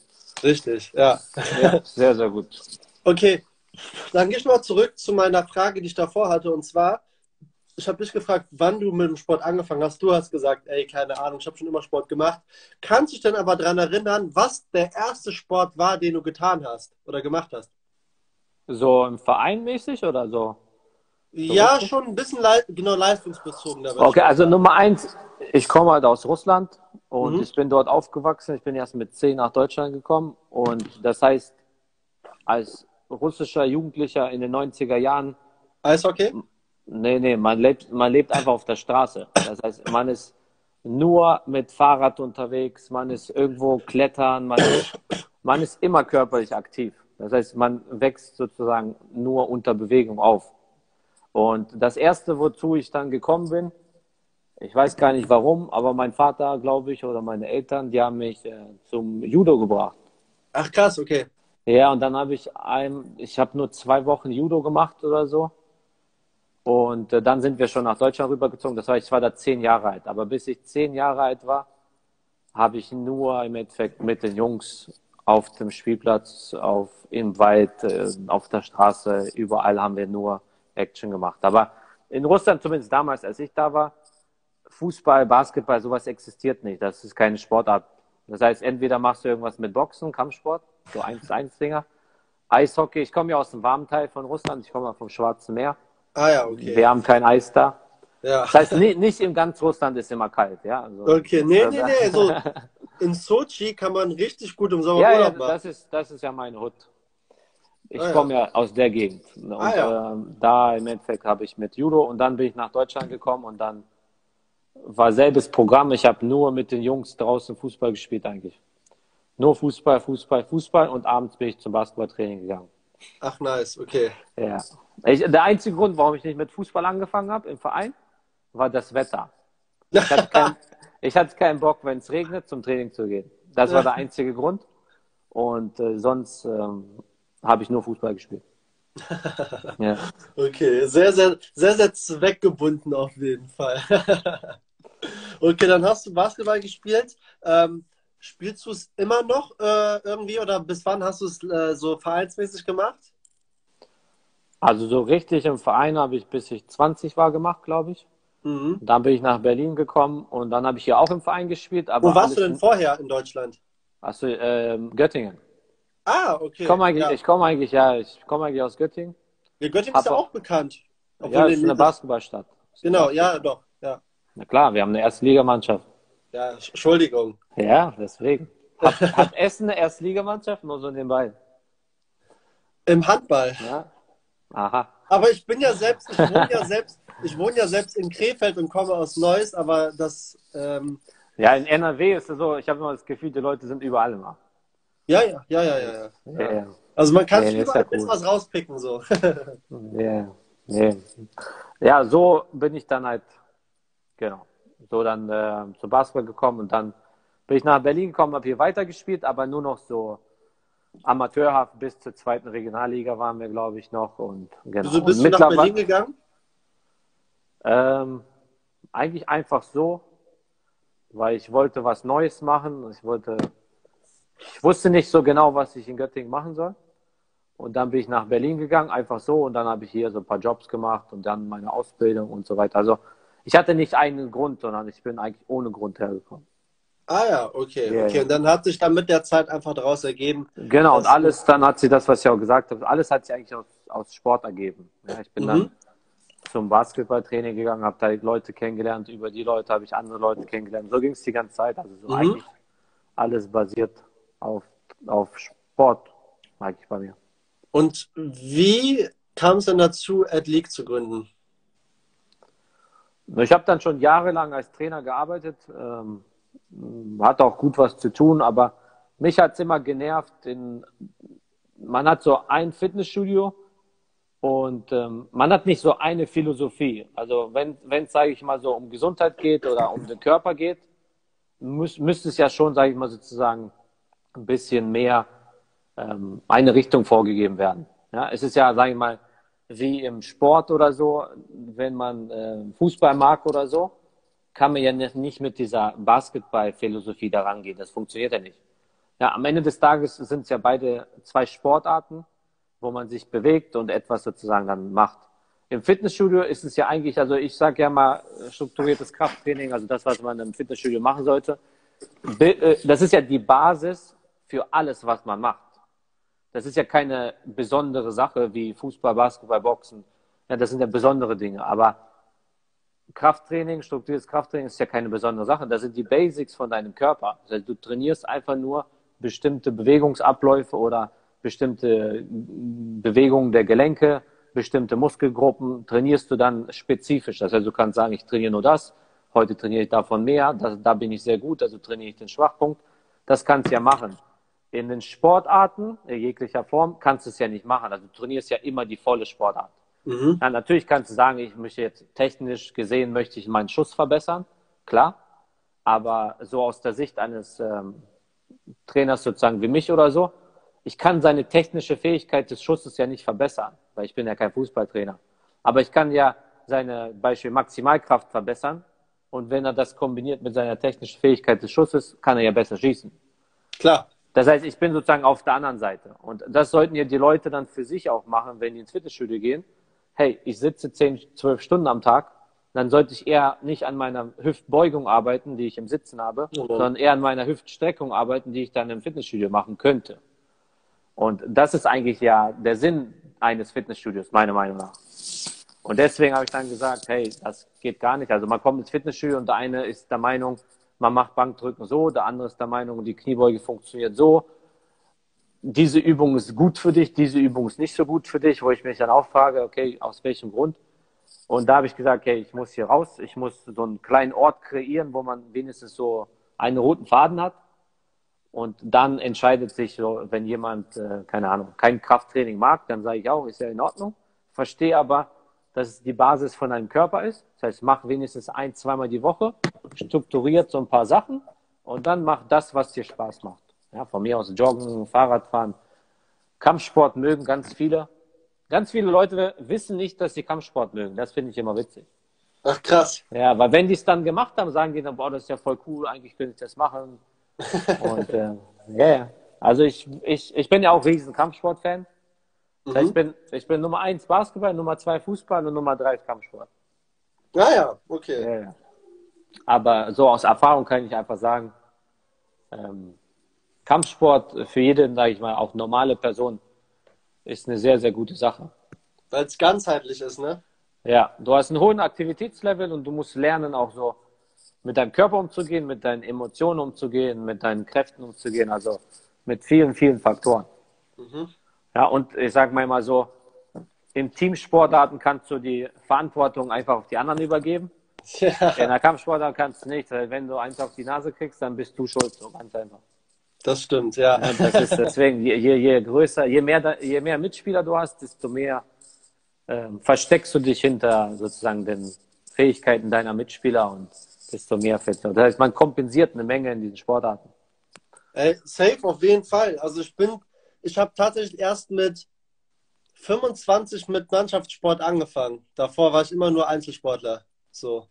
Richtig, ja. Ja, sehr, sehr gut. Okay, dann gehe ich mal zurück zu meiner Frage, die ich davor hatte. Und zwar, ich habe dich gefragt, wann du mit dem Sport angefangen hast. Du hast gesagt, ey, keine Ahnung, ich habe schon immer Sport gemacht. Kannst du dich denn aber daran erinnern, was der erste Sport war, den du getan hast oder gemacht hast? So im Verein mäßig oder so? So Ja, richtig? schon ein bisschen lei genau leistungsbezogen, da würde ich Okay, mal also sagen. Nummer eins, ich komme halt aus Russland und Mhm. ich bin dort aufgewachsen. Ich bin erst mit zehn nach Deutschland gekommen und das heißt, als russischer Jugendlicher in den neunziger Jahren, Eishockey? nee, nee, man lebt, man lebt einfach auf der Straße. Das heißt, man ist nur mit Fahrrad unterwegs, man ist irgendwo klettern, man ist, man ist immer körperlich aktiv. Das heißt, man wächst sozusagen nur unter Bewegung auf. Und das erste, wozu ich dann gekommen bin, ich weiß gar nicht warum, aber mein Vater, glaube ich, oder meine Eltern, die haben mich äh, zum Judo gebracht. Ach krass, okay. Ja, und dann habe ich ein, ich habe nur zwei Wochen Judo gemacht oder so. Und äh, dann sind wir schon nach Deutschland rübergezogen. Das heißt, ich war da zehn Jahre alt. Aber bis ich zehn Jahre alt war, habe ich nur im Endeffekt mit den Jungs auf dem Spielplatz, auf, im Wald, äh, auf der Straße, überall haben wir nur Action gemacht. Aber in Russland, zumindest damals, als ich da war, Fußball, Basketball, sowas existiert nicht. Das ist keine Sportart. Das heißt, entweder machst du irgendwas mit Boxen, Kampfsport, so eins zu eins Dinger, Eishockey. Ich komme ja aus dem warmen Teil von Russland, ich komme ja vom Schwarzen Meer. Ah ja, Wir okay. haben kein Eis da. Ja. Das heißt, nicht, nicht in ganz Russland ist immer kalt, ja. Also, Okay, nee, nee, nee. Also in Sochi kann man richtig gut im Sommer ja, ja, Urlaub machen. das ist, das ist ja mein Hut. Ah Ich ja. komme ja aus der Gegend. Ah Und ja. ähm, da im Endeffekt habe ich mit Judo und dann bin ich nach Deutschland gekommen und dann war selbes Programm. Ich habe nur mit den Jungs draußen Fußball gespielt eigentlich. Nur Fußball, Fußball, Fußball und abends bin ich zum Basketballtraining gegangen. Ach nice, okay. Ja. Ich, der einzige Grund, warum ich nicht mit Fußball angefangen habe im Verein, war das Wetter. Ich hatte keinen, ich hatte keinen Bock, wenn es regnet, zum Training zu gehen. Das war der einzige Grund. Und äh, sonst ähm, habe ich nur Fußball gespielt. Ja. Okay, sehr, sehr, sehr, sehr zweckgebunden auf jeden Fall. Okay, dann hast du Basketball gespielt. Ähm, spielst du es immer noch äh, irgendwie oder bis wann hast du es äh, so vereinsmäßig gemacht? Also so richtig im Verein habe ich, bis ich zwanzig war, gemacht, glaube ich. Mhm. Dann bin ich nach Berlin gekommen und dann habe ich hier auch im Verein gespielt, Wo aber warst du alles denn in, vorher in Deutschland? also, ähm, Göttingen. Ah, Ich okay, komme eigentlich, ja. ich komme eigentlich, ja, ich komme eigentlich aus Göttingen. Ja, Göttingen ist ja Habe, auch bekannt. Obwohl, ja, nee, es ist nee, eine das, Basketballstadt. Ist eine genau, ja, Basketballstadt. doch, ja. Na klar, wir haben eine Erstligamannschaft. Ja, Entschuldigung. Ja, deswegen. Hat, hat Essen eine Erstligamannschaft? Nur so nebenbei. Im Handball. Ja? Aha. Aber ich bin ja selbst, ich wohne ja selbst, ich wohne ja selbst in Krefeld und komme aus Neuss, aber das, ähm, Ja, in N R W ist es so, ich habe immer das Gefühl, die Leute sind überall immer. ja, ja, ja, ja, ja, Ist, ja. ja, Ja. ja. Also man kann Nee, sich nee, ist überall ja ein bisschen cool. was rauspicken, so. Nee, nee. Ja, so bin ich dann halt, genau, so dann äh, zum Basketball gekommen und dann bin ich nach Berlin gekommen, habe hier weitergespielt, aber nur noch so amateurhaft bis zur zweiten Regionalliga waren wir, glaube ich, noch und genau. Wieso Und bist du nach mittlerweile, Berlin gegangen? ähm, eigentlich einfach so, weil ich wollte was Neues machen. Ich wollte, ich wusste nicht so genau, was ich in Göttingen machen soll. Und dann bin ich nach Berlin gegangen, einfach so. Und dann habe ich hier so ein paar Jobs gemacht und dann meine Ausbildung und so weiter. Also ich hatte nicht einen Grund, sondern ich bin eigentlich ohne Grund hergekommen. Ah ja, okay, Ja, okay. ja. Und dann hat sich dann mit der Zeit einfach daraus ergeben, Genau, und dass du. alles, dann hat sich das, was ich auch gesagt habe, alles hat sich eigentlich aus, aus Sport ergeben. Ja, ich bin dann Mhm. zum Basketballtraining gegangen, habe da Leute kennengelernt, über die Leute habe ich andere Leute kennengelernt. So ging es die ganze Zeit. Also so Mhm. eigentlich alles basiert auf, auf Sport, eigentlich bei mir. Und wie kam es denn dazu, Ad League zu gründen? Ich habe dann schon jahrelang als Trainer gearbeitet, ähm, hatte auch gut was zu tun, aber mich hat es immer genervt. In, man hat so ein Fitnessstudio und ähm, man hat nicht so eine Philosophie. Also wenn es, sage ich mal, so um Gesundheit geht oder um den Körper geht, müß, müsste es ja schon, sage ich mal, sozusagen ein bisschen mehr ähm, eine Richtung vorgegeben werden. Ja, es ist ja, sage ich mal, wie im Sport oder so, wenn man äh, Fußball mag oder so, kann man ja nicht mit dieser Basketball-Philosophie daran gehen. Das funktioniert ja nicht. Ja, am Ende des Tages sind es ja beide zwei Sportarten, wo man sich bewegt und etwas sozusagen dann macht. Im Fitnessstudio ist es ja eigentlich, also ich sage ja mal strukturiertes Krafttraining, also das, was man im Fitnessstudio machen sollte. Das ist ja die Basis für alles, was man macht. Das ist ja keine besondere Sache wie Fußball, Basketball, Boxen. Ja, das sind ja besondere Dinge. Aber Krafttraining, strukturiertes Krafttraining ist ja keine besondere Sache. Das sind die Basics von deinem Körper. Das heißt, du trainierst einfach nur bestimmte Bewegungsabläufe oder bestimmte Bewegungen der Gelenke, bestimmte Muskelgruppen trainierst du dann spezifisch. Das heißt, du kannst sagen, ich trainiere nur das, heute trainiere ich davon mehr, das, da bin ich sehr gut, also trainiere ich den Schwachpunkt. Das kannst du ja machen. In den Sportarten, in jeglicher Form, kannst du es ja nicht machen. Also du trainierst ja immer die volle Sportart. Mhm. Ja, natürlich kannst du sagen, ich möchte jetzt technisch gesehen, möchte ich meinen Schuss verbessern, klar. Aber so aus der Sicht eines ähm, Trainers sozusagen wie mich oder so, ich kann seine technische Fähigkeit des Schusses ja nicht verbessern, weil ich bin ja kein Fußballtrainer. Aber ich kann ja seine Beispiel Maximalkraft verbessern und wenn er das kombiniert mit seiner technischen Fähigkeit des Schusses, kann er ja besser schießen. Klar. Das heißt, ich bin sozusagen auf der anderen Seite. Und das sollten ja die Leute dann für sich auch machen, wenn die ins Fitnessstudio gehen. Hey, ich sitze zehn, zwölf Stunden am Tag, dann sollte ich eher nicht an meiner Hüftbeugung arbeiten, die ich im Sitzen habe, mhm. sondern eher an meiner Hüftstreckung arbeiten, die ich dann im Fitnessstudio machen könnte. Und das ist eigentlich ja der Sinn eines Fitnessstudios, meiner Meinung nach. Und deswegen habe ich dann gesagt, hey, das geht gar nicht. Also man kommt ins Fitnessstudio und der eine ist der Meinung, man macht Bankdrücken so, der andere ist der Meinung, die Kniebeuge funktioniert so. Diese Übung ist gut für dich, diese Übung ist nicht so gut für dich, wo ich mich dann auch frage, okay, aus welchem Grund? Und da habe ich gesagt, okay, ich muss hier raus, ich muss so einen kleinen Ort kreieren, wo man wenigstens so einen roten Faden hat. Und dann entscheidet sich so, wenn jemand, äh, keine Ahnung, kein Krafttraining mag, dann sage ich auch, ist ja in Ordnung. Verstehe aber, dass es die Basis von deinem Körper ist. Das heißt, mach wenigstens ein, zweimal die Woche, strukturiert so ein paar Sachen und dann mach das, was dir Spaß macht. Ja, von mir aus Joggen, Fahrradfahren, Kampfsport mögen ganz viele. Ganz viele Leute wissen nicht, dass sie Kampfsport mögen. Das finde ich immer witzig. Ach, krass. Ja, weil wenn die es dann gemacht haben, sagen die dann, boah, das ist ja voll cool, eigentlich könnte ich das machen. Und äh, ja, ja. Also ich, ich, ich bin ja auch riesen Kampfsport-Fan. Das heißt, ich bin, ich bin Nummer eins Basketball, Nummer zwei Fußball und Nummer drei Kampfsport. Ah ja, okay. Ja, ja. Aber so aus Erfahrung kann ich einfach sagen, ähm, Kampfsport für jede, sage ich mal, auch normale Person ist eine sehr, sehr gute Sache. Weil es ganzheitlich ist, ne? Ja, du hast einen hohen Aktivitätslevel und du musst lernen, auch so mit deinem Körper umzugehen, mit deinen Emotionen umzugehen, mit deinen Kräften umzugehen, also mit vielen, vielen Faktoren. Mhm. Ja, und ich sage mal so, in Teamsportarten kannst du die Verantwortung einfach auf die anderen übergeben. Ja. In der Kampfsportart kannst du nicht, weil wenn du eins auf die Nase kriegst, dann bist du schuld, so ganz einfach. Das stimmt, ja. Ja, das ist deswegen, je, je, je größer, je mehr, je mehr Mitspieler du hast, desto mehr ähm, versteckst du dich hinter sozusagen den Fähigkeiten deiner Mitspieler und desto mehr fällt. Das heißt, man kompensiert eine Menge in diesen Sportarten. Ey, safe auf jeden Fall. Also ich bin, ich habe tatsächlich erst mit fünfundzwanzig mit Mannschaftssport angefangen. Davor war ich immer nur Einzelsportler. So.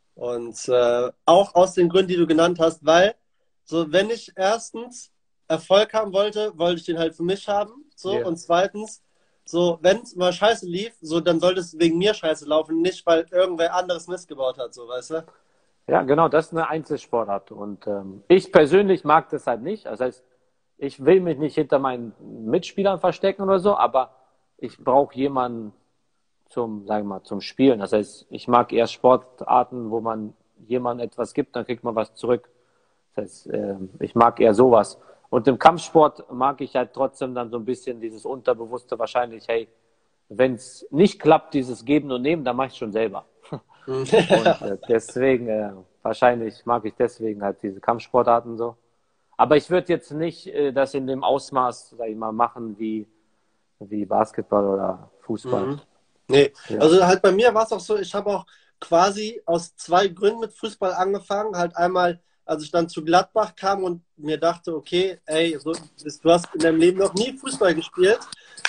Und äh, auch aus den Gründen, die du genannt hast, weil, so, wenn ich erstens Erfolg haben wollte, wollte ich den halt für mich haben. So. Yeah. Und zweitens, so, wenn es mal scheiße lief, so, dann sollte es wegen mir scheiße laufen, nicht weil irgendwer anderes Mist gebaut hat, so, weißt du? Ja, genau, das ist eine Einzelsportart. Und ähm, ich persönlich mag das halt nicht. Das heißt, ich will mich nicht hinter meinen Mitspielern verstecken oder so, aber ich brauche jemanden zum, sagen wir mal, zum Spielen. Das heißt, ich mag eher Sportarten, wo man jemandem etwas gibt, dann kriegt man was zurück. Das heißt, äh, ich mag eher sowas. Und im Kampfsport mag ich halt trotzdem dann so ein bisschen dieses Unterbewusste wahrscheinlich, hey, wenn es nicht klappt, dieses Geben und Nehmen, dann mache ich schon selber. Und äh, deswegen, äh, wahrscheinlich mag ich deswegen halt diese Kampfsportarten so. Aber ich würde jetzt nicht äh, das in dem Ausmaß, sag ich mal, machen wie, wie Basketball oder Fußball. Mhm. Nee, ja. Also halt bei mir war es auch so, ich habe auch quasi aus zwei Gründen mit Fußball angefangen. Halt einmal, als ich dann zu Gladbach kam und mir dachte, okay, ey, so, du hast in deinem Leben noch nie Fußball gespielt.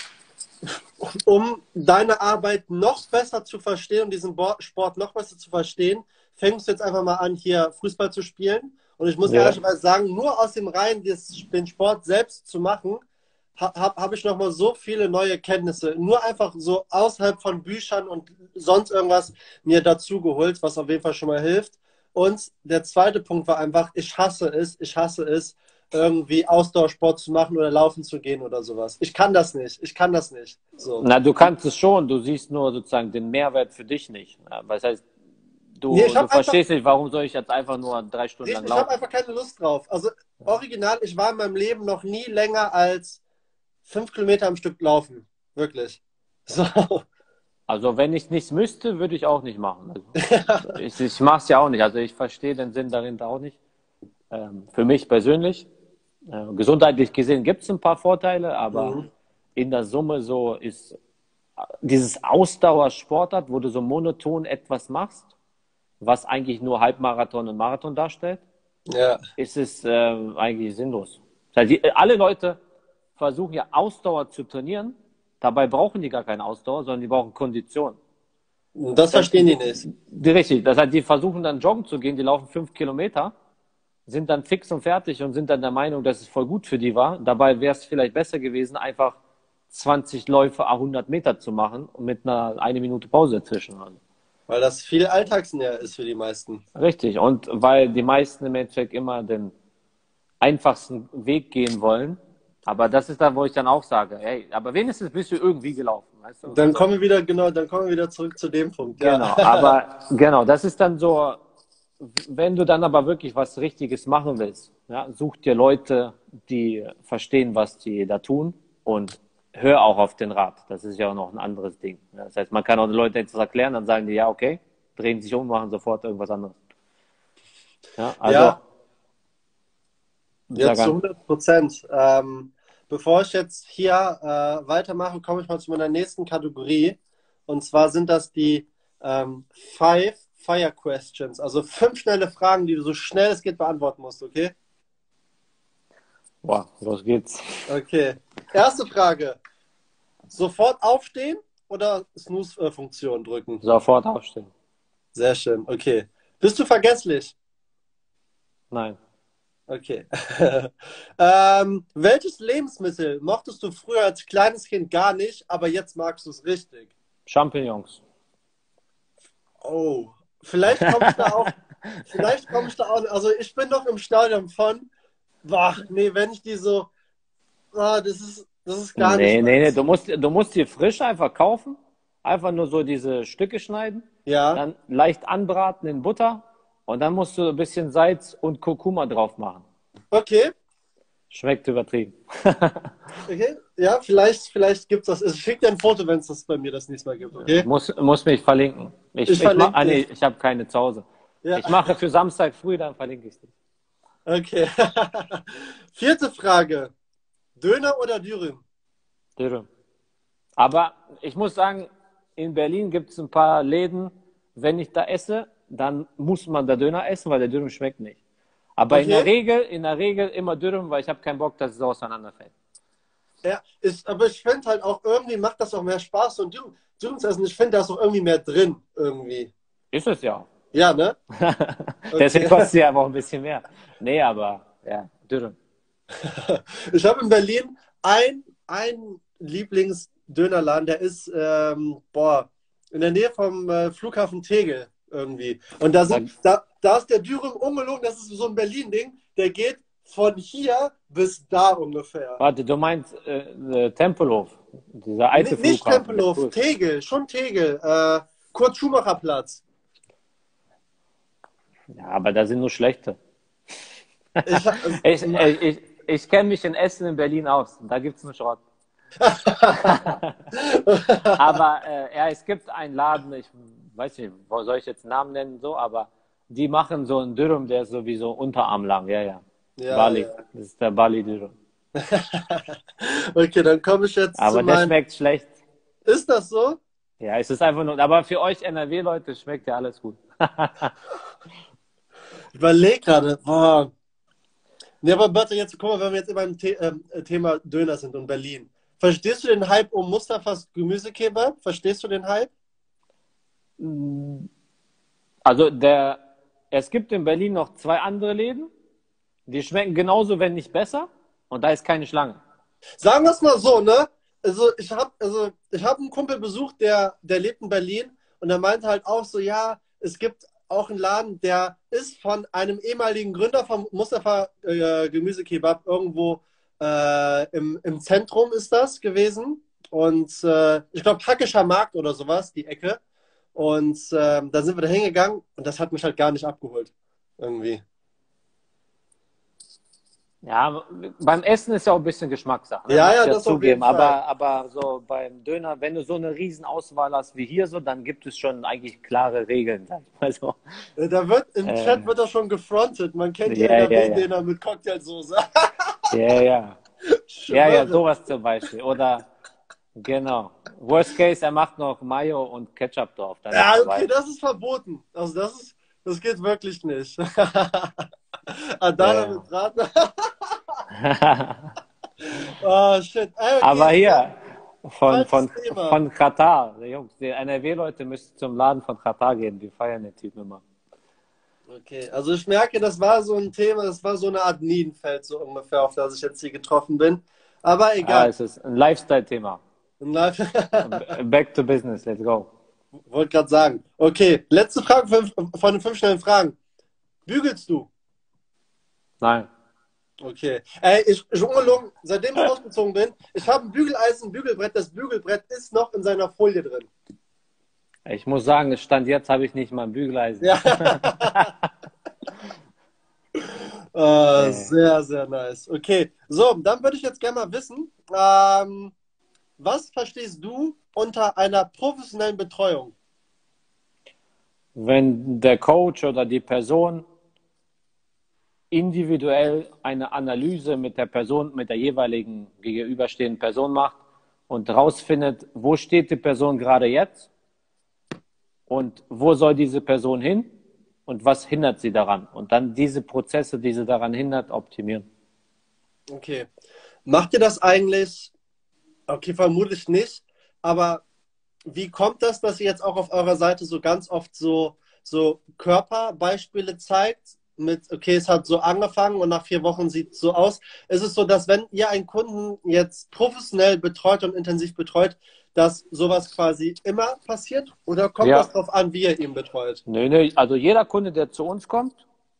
Um deine Arbeit noch besser zu verstehen und diesen Sport noch besser zu verstehen, fängst du jetzt einfach mal an, hier Fußball zu spielen. Und ich muss Ja. ehrlicherweise sagen, nur aus dem Rein, den Sport selbst zu machen, habe hab ich nochmal so viele neue Kenntnisse, nur einfach so außerhalb von Büchern und sonst irgendwas mir dazu geholt, was auf jeden Fall schon mal hilft. Und der zweite Punkt war einfach, ich hasse es, ich hasse es, irgendwie Ausdauersport zu machen oder laufen zu gehen oder sowas. Ich kann das nicht, ich kann das nicht. So. Na, du kannst es schon, du siehst nur sozusagen den Mehrwert für dich nicht. Ja, das heißt, Nee, du, ich du habe einfach, verstehst nicht, warum soll ich jetzt einfach nur drei Stunden lang richtig, ich habe laufen? einfach keine Lust drauf. Also original, ich war in meinem Leben noch nie länger als fünf Kilometer am Stück laufen. Wirklich. So. Also wenn ich nichts müsste, würde ich auch nicht machen. Also, ich ich mache es ja auch nicht. Also ich verstehe den Sinn dahinter auch nicht. Ähm, für mich persönlich. Äh, gesundheitlich gesehen gibt es ein paar Vorteile, aber Mhm. in der Summe so ist dieses Ausdauersportart, wo du so monoton etwas machst, was eigentlich nur Halbmarathon und Marathon darstellt, Ja. ist es äh, eigentlich sinnlos. Das heißt, die, alle Leute versuchen ja Ausdauer zu trainieren, dabei brauchen die gar keine Ausdauer, sondern die brauchen Kondition. Das Das heißt, verstehen die die, nicht. die, richtig, das heißt, die versuchen dann joggen zu gehen, die laufen fünf Kilometer, sind dann fix und fertig und sind dann der Meinung, dass es voll gut für die war. Dabei wäre es vielleicht besser gewesen, einfach zwanzig Läufe à hundert Meter zu machen und mit einer eine Minute Pause dazwischen. Weil das viel alltagsnäher ist für die meisten. Richtig, und weil die meisten im Endeffekt immer den einfachsten Weg gehen wollen. Aber das ist da, wo ich dann auch sage, hey, aber wenigstens bist du irgendwie gelaufen, weißt du? Dann Also, kommen wir wieder, genau, dann kommen wir wieder zurück zu dem Punkt. Ja. genau, aber genau, das ist dann so, wenn du dann aber wirklich was Richtiges machen willst, ja, such dir Leute, die verstehen, was die da tun und hör auch auf den Rat. Das ist ja auch noch ein anderes Ding. Ja, das heißt, man kann auch den Leuten etwas erklären, dann sagen die, ja, okay, drehen sich um, machen sofort irgendwas anderes. Ja, also, Ja, ja, sag zu an. hundert Prozent. Ähm, bevor ich jetzt hier äh, weitermache, komme ich mal zu meiner nächsten Kategorie. Und zwar sind das die ähm, Five Fire Questions. Also fünf schnelle Fragen, die du so schnell es geht beantworten musst, okay? Boah, los geht's. Okay. Erste Frage. Sofort aufstehen oder Snooze-Funktion drücken? Sofort aufstehen. Sehr schön, okay. Bist du vergesslich? Nein. Okay. ähm, welches Lebensmittel mochtest du früher als kleines Kind gar nicht, aber jetzt magst du es richtig? Champignons. Oh, vielleicht komme ich da auch, vielleicht komme ich da auch, also ich bin noch im Stadium von, boah, nee, wenn ich die so, ah, das ist, das ist gar nicht Nee, nee, nee, meins. du musst, du musst die frisch einfach kaufen, einfach nur so diese Stücke schneiden, Ja, dann leicht anbraten in Butter und dann musst du ein bisschen Salz und Kurkuma drauf machen. okay, Schmeckt übertrieben. okay, ja, vielleicht, vielleicht gibt es das. Ich schicke dir ein Foto, wenn es das bei mir das nächste Mal gibt, okay? Muss, muss mich verlinken. Ich, Ich ich, mach, verlinke ah, nee, dich. ich habe keine zu Hause. Ja, Ich mache für Samstag früh, dann verlinke ich dich. okay. Vierte Frage. Döner oder Dürüm? Dürüm. Aber ich muss sagen, in Berlin gibt es ein paar Läden, wenn ich da esse, dann muss man da Döner essen, weil der Dürüm schmeckt nicht. Aber in der Okay. Regel, in der Regel immer Dürüm, weil ich habe keinen Bock, dass es so auseinanderfällt. Ja, ist, aber ich finde halt auch irgendwie macht das auch mehr Spaß, so ein Dürüm, Dürüm zu essen. Ich finde, da ist auch irgendwie mehr drin, irgendwie. Ist es ja. Ja, ne? Deswegen Okay. kostet es ja aber auch ein bisschen mehr. Nee, aber ja, Dürüm. Ich habe in Berlin ein, ein Lieblingsdönerladen, der ist, ähm, boah, in der Nähe vom äh, Flughafen Tegel irgendwie. Und da Da, sind, da, da ist der Dürüm ungelogen, das ist so ein Berlin-Ding, der geht von hier bis da ungefähr. warte, du meinst äh, äh, Tempelhof, dieser Nee, alte nicht Flughafen, der Tempelhof, cool ist. Tegel, schon Tegel, äh, Kurt-Schumacher-Platz. Ja, aber da sind nur schlechte. Ich, Ich, ich, ich, ich kenne mich in Essen in Berlin aus. Da gibt es nur Schrott. Aber äh, ja, es gibt einen Laden, ich weiß nicht, wo soll ich jetzt einen Namen nennen, so, aber die machen so einen Dürüm, der ist sowieso unterarmlang, ja, ja. ja, Bali, ja. das ist der Bali Dürüm. Okay, dann komme ich jetzt zu Aber der meinem. schmeckt schlecht. Ist das so? Ja, es ist einfach nur, aber für euch N R W-Leute schmeckt ja alles gut. Ich überlege gerade. Boah. Nee, aber Bertha, jetzt guck mal, wenn wir jetzt immer beim The ähm, Thema Döner sind und Berlin. Verstehst du den Hype um Mustafas Gemüsekebab? Verstehst du den Hype? Also der, es gibt in Berlin noch zwei andere Läden, Die schmecken genauso, wenn nicht besser. Und da ist keine Schlange. Sagen wir es mal so, ne? Also ich habe also ich hab einen Kumpel besucht, der, der lebt in Berlin und der meinte halt auch so, ja, es gibt auch einen Laden, der ist von einem ehemaligen Gründer von Mustafa äh, Gemüsekebab irgendwo äh, im, im Zentrum ist das gewesen. Und äh, ich glaube Hackischer Markt oder sowas, die Ecke. Und äh, da sind wir da hingegangen und das hat mich halt gar nicht abgeholt. Irgendwie. Ja, beim Essen ist ja auch ein bisschen Geschmackssache, ne? Ja, Muss ja, ich ja das auf jeden zugeben. Fall. Aber, aber so beim Döner, wenn du so eine Riesenauswahl hast wie hier so, dann gibt es schon eigentlich klare Regeln, sag ich mal so. Äh, Da wird im Äh, Chat wird das schon gefrontet. Man kennt die ja, ja, ja. N R W-Döner mit Cocktailsoße. Ja, ja. Ja, ja, Schwöre. sowas zum Beispiel. Oder, genau. Worst case, er macht noch Mayo und Ketchup drauf. Dann ist Ja, vorbei. okay, das ist verboten. Also das ist, das geht wirklich nicht. Adana Ja, mit Braten. ja. Oh, shit. Ah, okay, Aber ja, hier, von, falsches von, Thema. von Katar, die Jungs, die N R W-Leute müssen zum Laden von Katar gehen. Die feiern den Typen immer. Okay, also ich merke, das war so ein Thema, das war so eine Art Minenfeld, so ungefähr, auf das ich jetzt hier getroffen bin. Aber Ah, egal. es ist ein Lifestyle-Thema. Im Live- Back to business, let's go. Wollte gerade sagen. Okay, letzte Frage von, von den fünf schnellen Fragen. Bügelst du? Nein. Okay. Ey, ich, ich ungelogen, seitdem ich ausgezogen bin, ich habe ein Bügeleisen, ein Bügelbrett. Das Bügelbrett ist noch in seiner Folie drin. Ich muss sagen, Stand jetzt habe ich nicht mal ein Bügeleisen. Ja. Äh, Nee. sehr, sehr nice. Okay, so, dann würde ich jetzt gerne mal wissen, ähm, was verstehst du unter einer professionellen Betreuung? Wenn der Coach oder die Person individuell eine Analyse mit der Person, mit der jeweiligen gegenüberstehenden Person macht und herausfindet, wo steht die Person gerade jetzt und wo soll diese Person hin und was hindert sie daran und dann diese Prozesse, die sie daran hindert, optimieren. Okay. Macht ihr das eigentlich? Okay, vermutlich nicht, aber wie kommt das, dass ihr jetzt auch auf eurer Seite so ganz oft so, so Körperbeispiele zeigt? Mit, okay, es hat so angefangen und nach vier Wochen sieht es so aus. Ist es so, dass wenn ihr einen Kunden jetzt professionell betreut und intensiv betreut, dass sowas quasi immer passiert? Oder kommt das Ja, darauf an, wie ihr ihn betreut? nö, nö. Also jeder Kunde, der zu uns kommt,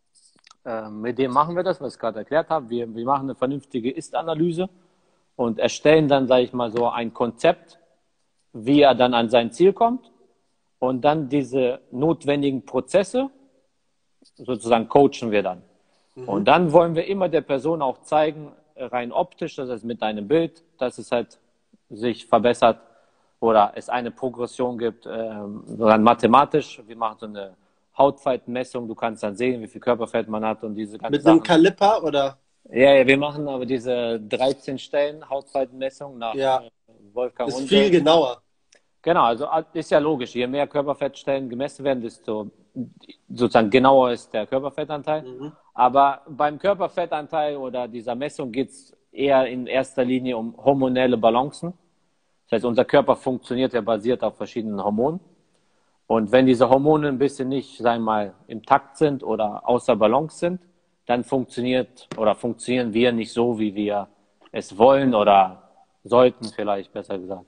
äh, mit dem machen wir das, was ich gerade erklärt habe. Wir, wir machen eine vernünftige Ist-Analyse und erstellen dann, sage ich mal so, ein Konzept, wie er dann an sein Ziel kommt und dann diese notwendigen Prozesse sozusagen coachen wir dann. Und Mhm. dann wollen wir immer der Person auch zeigen, rein optisch, dass es mit einem Bild, dass es halt sich verbessert oder es eine Progression gibt, ähm, dann mathematisch. Wir machen so eine Hautfaltenmessung, du kannst dann sehen, wie viel Körperfett man hat und diese ganzen Mit einem Sachen. Kaliper oder? Ja, ja, wir machen aber diese dreizehn Stellen Hautfaltenmessung nach Ja, äh, Wolfgang ist viel Unse. genauer. Genau, also ist ja logisch. Je mehr Körperfettstellen gemessen werden, desto sozusagen genauer ist der Körperfettanteil. Mhm. Aber beim Körperfettanteil oder dieser Messung geht es eher in erster Linie um hormonelle Balancen. Das heißt, unser Körper funktioniert ja basiert auf verschiedenen Hormonen. Und wenn diese Hormone ein bisschen nicht, sagen wir mal, im Takt sind oder außer Balance sind, dann funktioniert oder funktionieren wir nicht so, wie wir es wollen oder sollten, vielleicht besser gesagt.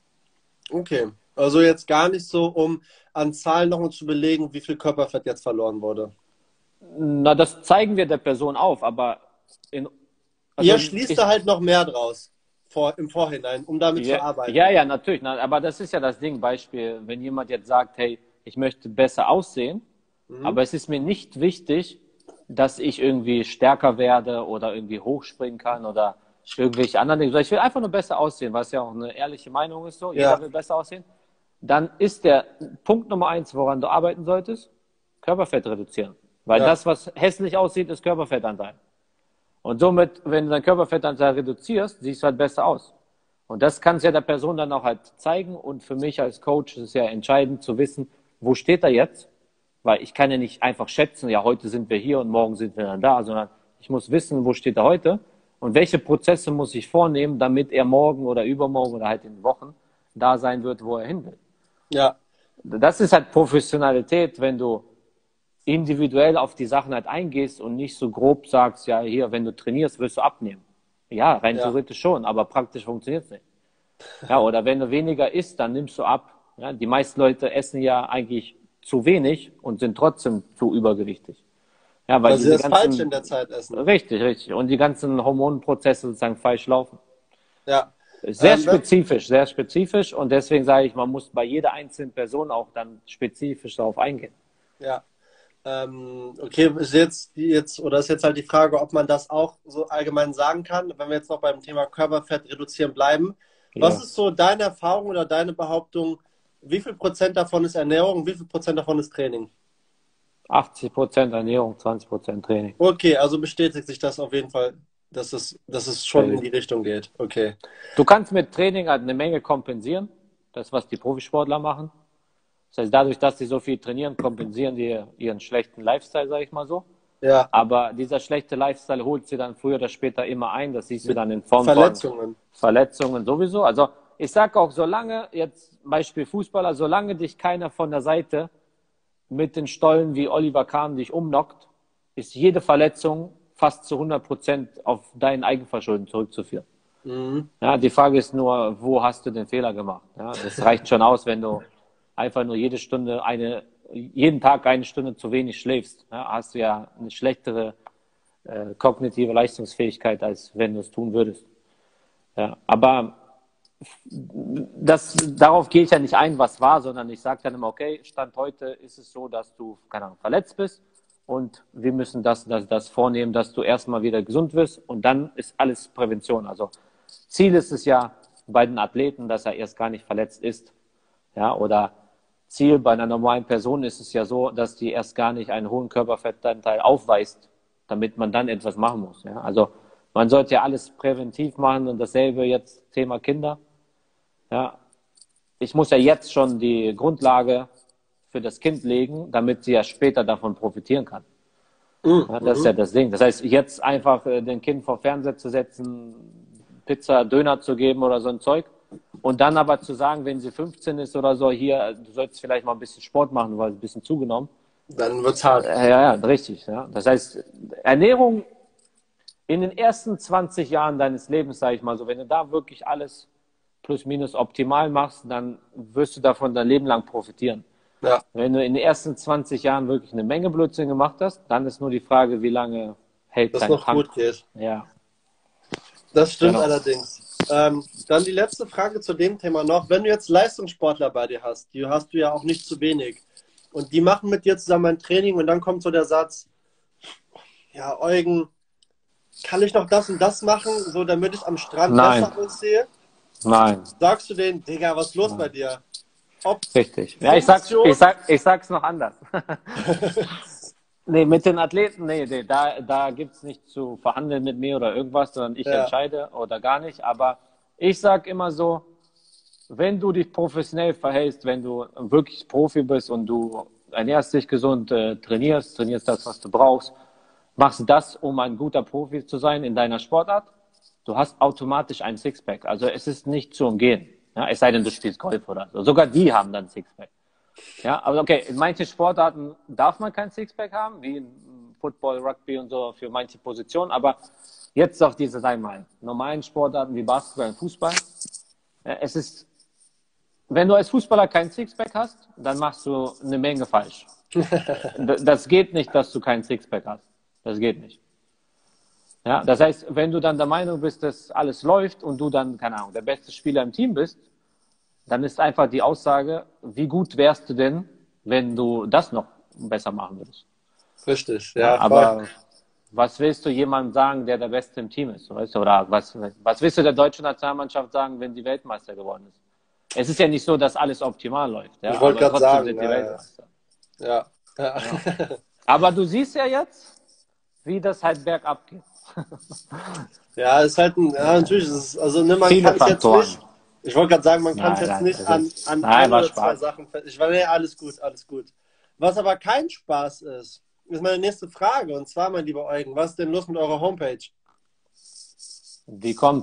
Okay. Also jetzt gar nicht so, um an Zahlen nochmal zu belegen, wie viel Körperfett jetzt verloren wurde. Na, das zeigen wir der Person auf, aber in, also Ihr schließt ich, da halt noch mehr draus vor, im Vorhinein, um damit zu ja, ja, arbeiten. ja, natürlich, na, aber das ist ja das Ding, Beispiel, wenn jemand jetzt sagt, hey, ich möchte besser aussehen, Mhm. aber es ist mir nicht wichtig, dass ich irgendwie stärker werde oder irgendwie hochspringen kann oder irgendwelche anderen Dinge. Ich will einfach nur besser aussehen, was ja auch eine ehrliche Meinung ist so. Jeder Ja, will besser aussehen. Dann ist der Punkt Nummer eins, woran du arbeiten solltest, Körperfett reduzieren. Weil ja, das, was hässlich aussieht, ist Körperfettanteil. Und somit, wenn du deinen Körperfettanteil reduzierst, siehst du halt besser aus. Und das kannst du ja der Person dann auch halt zeigen. Und für mich als Coach ist es ja entscheidend zu wissen, wo steht er jetzt? Weil ich kann ja nicht einfach schätzen, ja, heute sind wir hier und morgen sind wir dann da, sondern ich muss wissen, wo steht er heute und welche Prozesse muss ich vornehmen, damit er morgen oder übermorgen oder halt in Wochen da sein wird, wo er hin will. ja. Das ist halt Professionalität, wenn du individuell auf die Sachen halt eingehst und nicht so grob sagst, ja, hier, wenn du trainierst, wirst du abnehmen. Ja, rein Ja. theoretisch schon, aber praktisch funktioniert es nicht. Ja, oder wenn du weniger isst, dann nimmst du ab. Ja, die meisten Leute essen ja eigentlich zu wenig und sind trotzdem zu übergewichtig. Ja, weil Weil sie diese das ganzen, falsch in der Zeit essen. richtig, richtig. Und die ganzen Hormonprozesse sozusagen falsch laufen. Ja. Sehr Ähm, wenn- spezifisch, sehr spezifisch. Und deswegen sage ich, man muss bei jeder einzelnen Person auch dann spezifisch darauf eingehen. ja. Ähm, okay, ist jetzt, die jetzt, oder ist jetzt halt die Frage, ob man das auch so allgemein sagen kann, wenn wir jetzt noch beim Thema Körperfett reduzieren bleiben. Was Ja. ist so deine Erfahrung oder deine Behauptung, wie viel Prozent davon ist Ernährung, wie viel Prozent davon ist Training? achtzig Prozent Ernährung, zwanzig Prozent Training. Okay, also bestätigt sich das auf jeden Fall, dass es, dass es schon in die Richtung geht. Okay. Du kannst mit Training halt eine Menge kompensieren. Das, was die Profisportler machen. Das heißt, dadurch, dass sie so viel trainieren, kompensieren die ihren schlechten Lifestyle, sage ich mal so. Ja, Aber dieser schlechte Lifestyle holt sie dann früher oder später immer ein. Das siehst du Mit dann in Form Verletzungen. von Verletzungen sowieso. Also ich sage auch, solange, jetzt Beispiel Fußballer, solange dich keiner von der Seite mit den Stollen wie Oliver Kahn dich umnockt, ist jede Verletzung fast zu hundert Prozent auf dein Eigenverschulden zurückzuführen. Mhm. Ja, die Frage ist nur, wo hast du den Fehler gemacht? Ja, das reicht schon aus, wenn du einfach nur jede Stunde eine, jeden Tag eine Stunde zu wenig schläfst. Ja, hast du ja eine schlechtere äh, kognitive Leistungsfähigkeit, als wenn du es tun würdest. Ja, aber das, darauf gehe ich ja nicht ein, was war, sondern ich sage dann immer, okay, Stand heute ist es so, dass du, keine Ahnung, verletzt bist und wir müssen das, das, das vornehmen, dass du erstmal wieder gesund wirst und dann ist alles Prävention. Also Ziel ist es ja bei den Athleten, dass er erst gar nicht verletzt ist. Ja, oder Ziel bei einer normalen Person ist es ja so, dass die erst gar nicht einen hohen Körperfettanteil aufweist, damit man dann etwas machen muss. Ja, also man sollte ja alles präventiv machen und dasselbe jetzt Thema Kinder. Ja, ich muss ja jetzt schon die Grundlage für das Kind legen, damit sie ja später davon profitieren kann. Mhm. Ja, das ist ja das Ding. Das heißt, jetzt einfach äh, den Kind vor Fernseher zu setzen, Pizza, Döner zu geben oder so ein Zeug und dann aber zu sagen, wenn sie fünfzehn ist oder so, hier, du sollst vielleicht mal ein bisschen Sport machen, weil es ein bisschen zugenommen. Dann wird's hart. Ja, ja, richtig. Ja. Das heißt, Ernährung in den ersten zwanzig Jahren deines Lebens, sage ich mal so, wenn du da wirklich alles plus minus optimal machst, dann wirst du davon dein Leben lang profitieren. Ja, Wenn du in den ersten zwanzig Jahren wirklich eine Menge Blödsinn gemacht hast, dann ist nur die Frage, wie lange hält dass dein noch Tank. gut geht. Ja. Das stimmt Genau. allerdings. Ähm, dann die letzte Frage zu dem Thema noch. Wenn du jetzt Leistungssportler bei dir hast, die hast du ja auch nicht zu wenig. Und die machen mit dir zusammen ein Training und dann kommt so der Satz, ja, Eugen, kann ich noch das und das machen, so damit ich am Strand Nein. besser aussehe? Nein, Sagst du denen, Digga, was ist los bei dir? Ob richtig. Ja, ich sag's, ich sag, ich sag's noch anders. Nee, mit den Athleten, nee, nee da, da gibt's nicht zu verhandeln mit mir oder irgendwas, sondern ich Ja. entscheide oder gar nicht. Aber ich sag immer so, wenn du dich professionell verhältst, wenn du wirklich Profi bist und du ernährst dich gesund, äh, trainierst, trainierst das, was du brauchst, machst das, um ein guter Profi zu sein in deiner Sportart, du hast automatisch ein Sixpack. Also es ist nicht zu umgehen. Ja, es sei denn, du spielst Golf oder so. Sogar die haben dann Sixpack. Ja, aber okay, in manchen Sportarten darf man kein Sixpack haben, wie in Football, Rugby und so für manche Positionen. Aber jetzt auch diese, sag ich mal, normalen Sportarten wie Basketball und Fußball. Ja, es ist, wenn du als Fußballer kein Sixpack hast, dann machst du eine Menge falsch. Das geht nicht, dass du kein Sixpack hast. Das geht nicht. Ja, das heißt, wenn du dann der Meinung bist, dass alles läuft und du dann, keine Ahnung, der beste Spieler im Team bist, dann ist einfach die Aussage, wie gut wärst du denn, wenn du das noch besser machen würdest? Richtig, ja. Ja, aber was willst du jemandem sagen, der der Beste im Team ist? Weißt du? Oder was, was willst du der deutschen Nationalmannschaft sagen, wenn die Weltmeister geworden ist? Es ist ja nicht so, dass alles optimal läuft. Ja? Ich wollte Aber gerade trotzdem sagen, sind die ja, Weltmeister. ja. Ja. Aber du siehst ja jetzt, wie das halt bergab geht. Ja, ist halt ein, ja, natürlich, ist es, also ne, man Viele kann es jetzt Faktoren. nicht, ich wollte gerade sagen, man kann es Nein, jetzt nein, nicht das an, ist- an nein, ein war oder zwei Spaß. Sachen fest. Ich war, nee, alles gut, alles gut. Was aber kein Spaß ist, ist meine nächste Frage. Und zwar, mein lieber Eugen, was ist denn los mit eurer Homepage? Die kommt.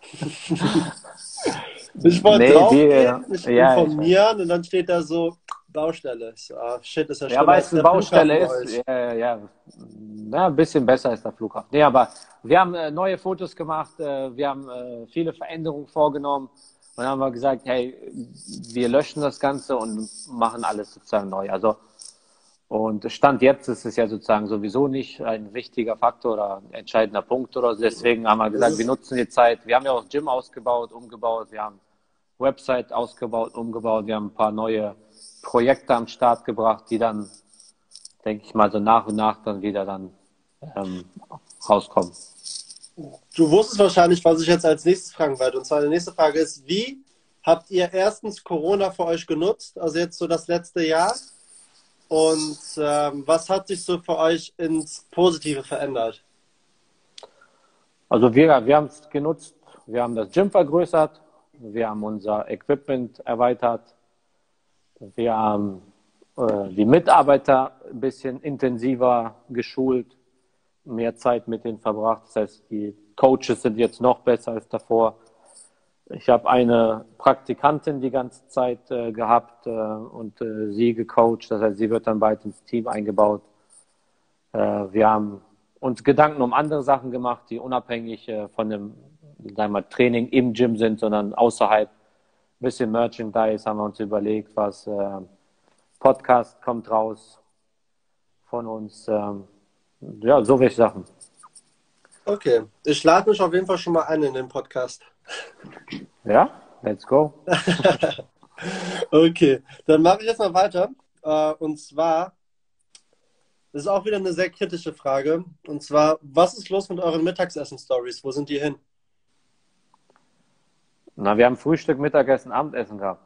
Ich wollte Nee, draufgehen, die- mich ja, ich informieren und dann steht da so, Baustelle. Ich so, ah, shit, ist ja Ja, schlimmer weil als es eine der Flughafen Baustelle bei ist, euch. ja, ja, na, ein bisschen besser ist der Flughafen. Nee, aber wir haben äh, neue Fotos gemacht, äh, wir haben äh, viele Veränderungen vorgenommen und dann haben wir gesagt, hey, wir löschen das Ganze und machen alles sozusagen neu. Also, und Stand jetzt ist es ja sozusagen sowieso nicht ein wichtiger Faktor oder ein entscheidender Punkt oder so. Deswegen haben wir Das gesagt, wir ist, nutzen die Zeit. Wir haben ja auch das Gym ausgebaut, umgebaut, wir haben Website ausgebaut, umgebaut, wir haben ein paar neue Projekte am Start gebracht, die dann, denke ich mal, so nach und nach dann wieder dann ähm, rauskommen. du wusstest wahrscheinlich, was ich jetzt als nächstes fragen werde. Und zwar die nächste Frage ist, wie habt ihr erstens Corona für euch genutzt, also jetzt so das letzte Jahr? Und ähm, was hat sich so für euch ins Positive verändert? Also wir, wir haben es genutzt, wir haben das Gym vergrößert, wir haben unser Equipment erweitert, wir haben äh, die Mitarbeiter ein bisschen intensiver geschult, mehr Zeit mit denen verbracht. Das heißt, die Coaches sind jetzt noch besser als davor. Ich habe eine Praktikantin die ganze Zeit äh, gehabt äh, und äh, sie gecoacht. Das heißt, sie wird dann bald ins Team eingebaut. Äh, wir haben uns Gedanken um andere Sachen gemacht, die unabhängig äh, von dem, sagen wir mal, Training im Gym sind, sondern außerhalb. Ein bisschen Merchandise haben wir uns überlegt, was äh, Podcast kommt raus von uns. Ähm, ja, so welche Sachen. Okay, ich lade mich auf jeden Fall schon mal ein in den Podcast. Ja, let's go. Okay, dann mache ich jetzt mal weiter. Äh, und zwar, das ist auch wieder eine sehr kritische Frage. Und zwar, was ist los mit euren Mittagessen-Stories? Wo sind die hin? Na, wir haben Frühstück, Mittagessen, Abendessen gehabt.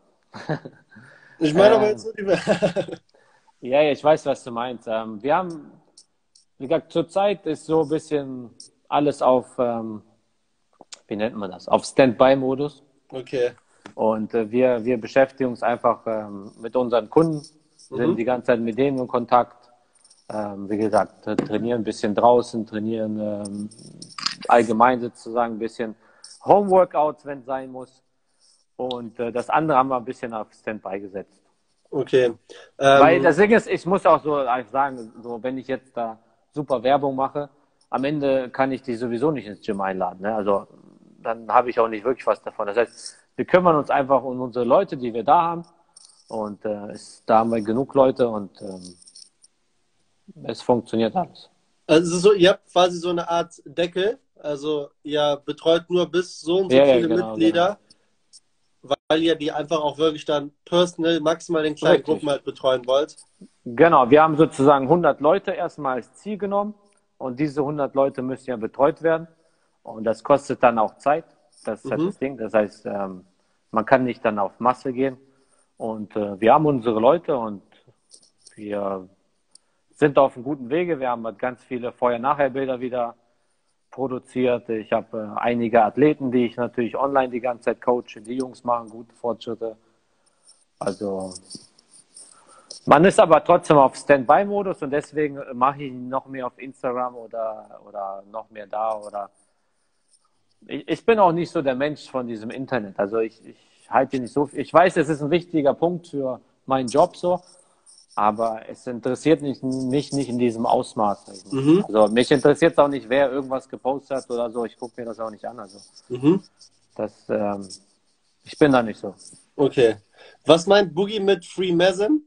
Ich meine aber äh, jetzt nur die... ja, ja, ich weiß, was du meinst. Ähm, wir haben, wie gesagt, zurzeit ist so ein bisschen alles auf, ähm, wie nennt man das, auf Standby-Modus. Okay. Und äh, wir, wir beschäftigen uns einfach ähm, mit unseren Kunden, sind Mhm. die ganze Zeit mit denen in Kontakt. Ähm, wie gesagt, tra- trainieren ein bisschen draußen, trainieren ähm, allgemein sozusagen ein bisschen Homeworkouts, wenn es sein muss. Und äh, das andere haben wir ein bisschen auf Standby gesetzt. Okay. Weil Ähm, das Ding ist, ich muss auch so einfach sagen, so wenn ich jetzt da super Werbung mache, am Ende kann ich die sowieso nicht ins Gym einladen. Ne? Also dann habe ich auch nicht wirklich was davon. Das heißt, wir kümmern uns einfach um unsere Leute, die wir da haben. Und äh, es, da haben wir genug Leute und ähm, es funktioniert alles. also es ist so, ihr habt quasi so eine Art Deckel. Also ihr betreut nur bis so und so Ja, ja, viele genau, genau. Mitglieder, weil ihr die einfach auch wirklich dann personal maximal in kleinen Gruppen Richtig. halt betreuen wollt. Genau, wir haben sozusagen hundert Leute erstmal als Ziel genommen und diese hundert Leute müssen ja betreut werden und das kostet dann auch Zeit. Das ist halt Mhm. das Ding. Das heißt, ähm, man kann nicht dann auf Masse gehen und äh, wir haben unsere Leute und wir sind auf einem guten Wege. Wir haben halt ganz viele Vorher-Nachher-Bilder wieder produziert. Ich habe äh, einige Athleten, die ich natürlich online die ganze Zeit coache. Die Jungs machen gute Fortschritte. Also man ist aber trotzdem auf Standby-Modus und deswegen mache ich noch mehr auf Instagram oder, oder noch mehr da. Oder ich, ich bin auch nicht so der Mensch von diesem Internet. Also ich, ich halte nicht so viel. Ich weiß, es ist ein wichtiger Punkt für meinen Job so, aber es interessiert mich, mich nicht in diesem Ausmaß. Sag ich mal. Mhm. Also mich interessiert es auch nicht, wer irgendwas gepostet hat oder so. Ich gucke mir das auch nicht an. Also Mhm. das, ähm, ich bin da nicht so. Okay. Was meint Boogie mit Freemason?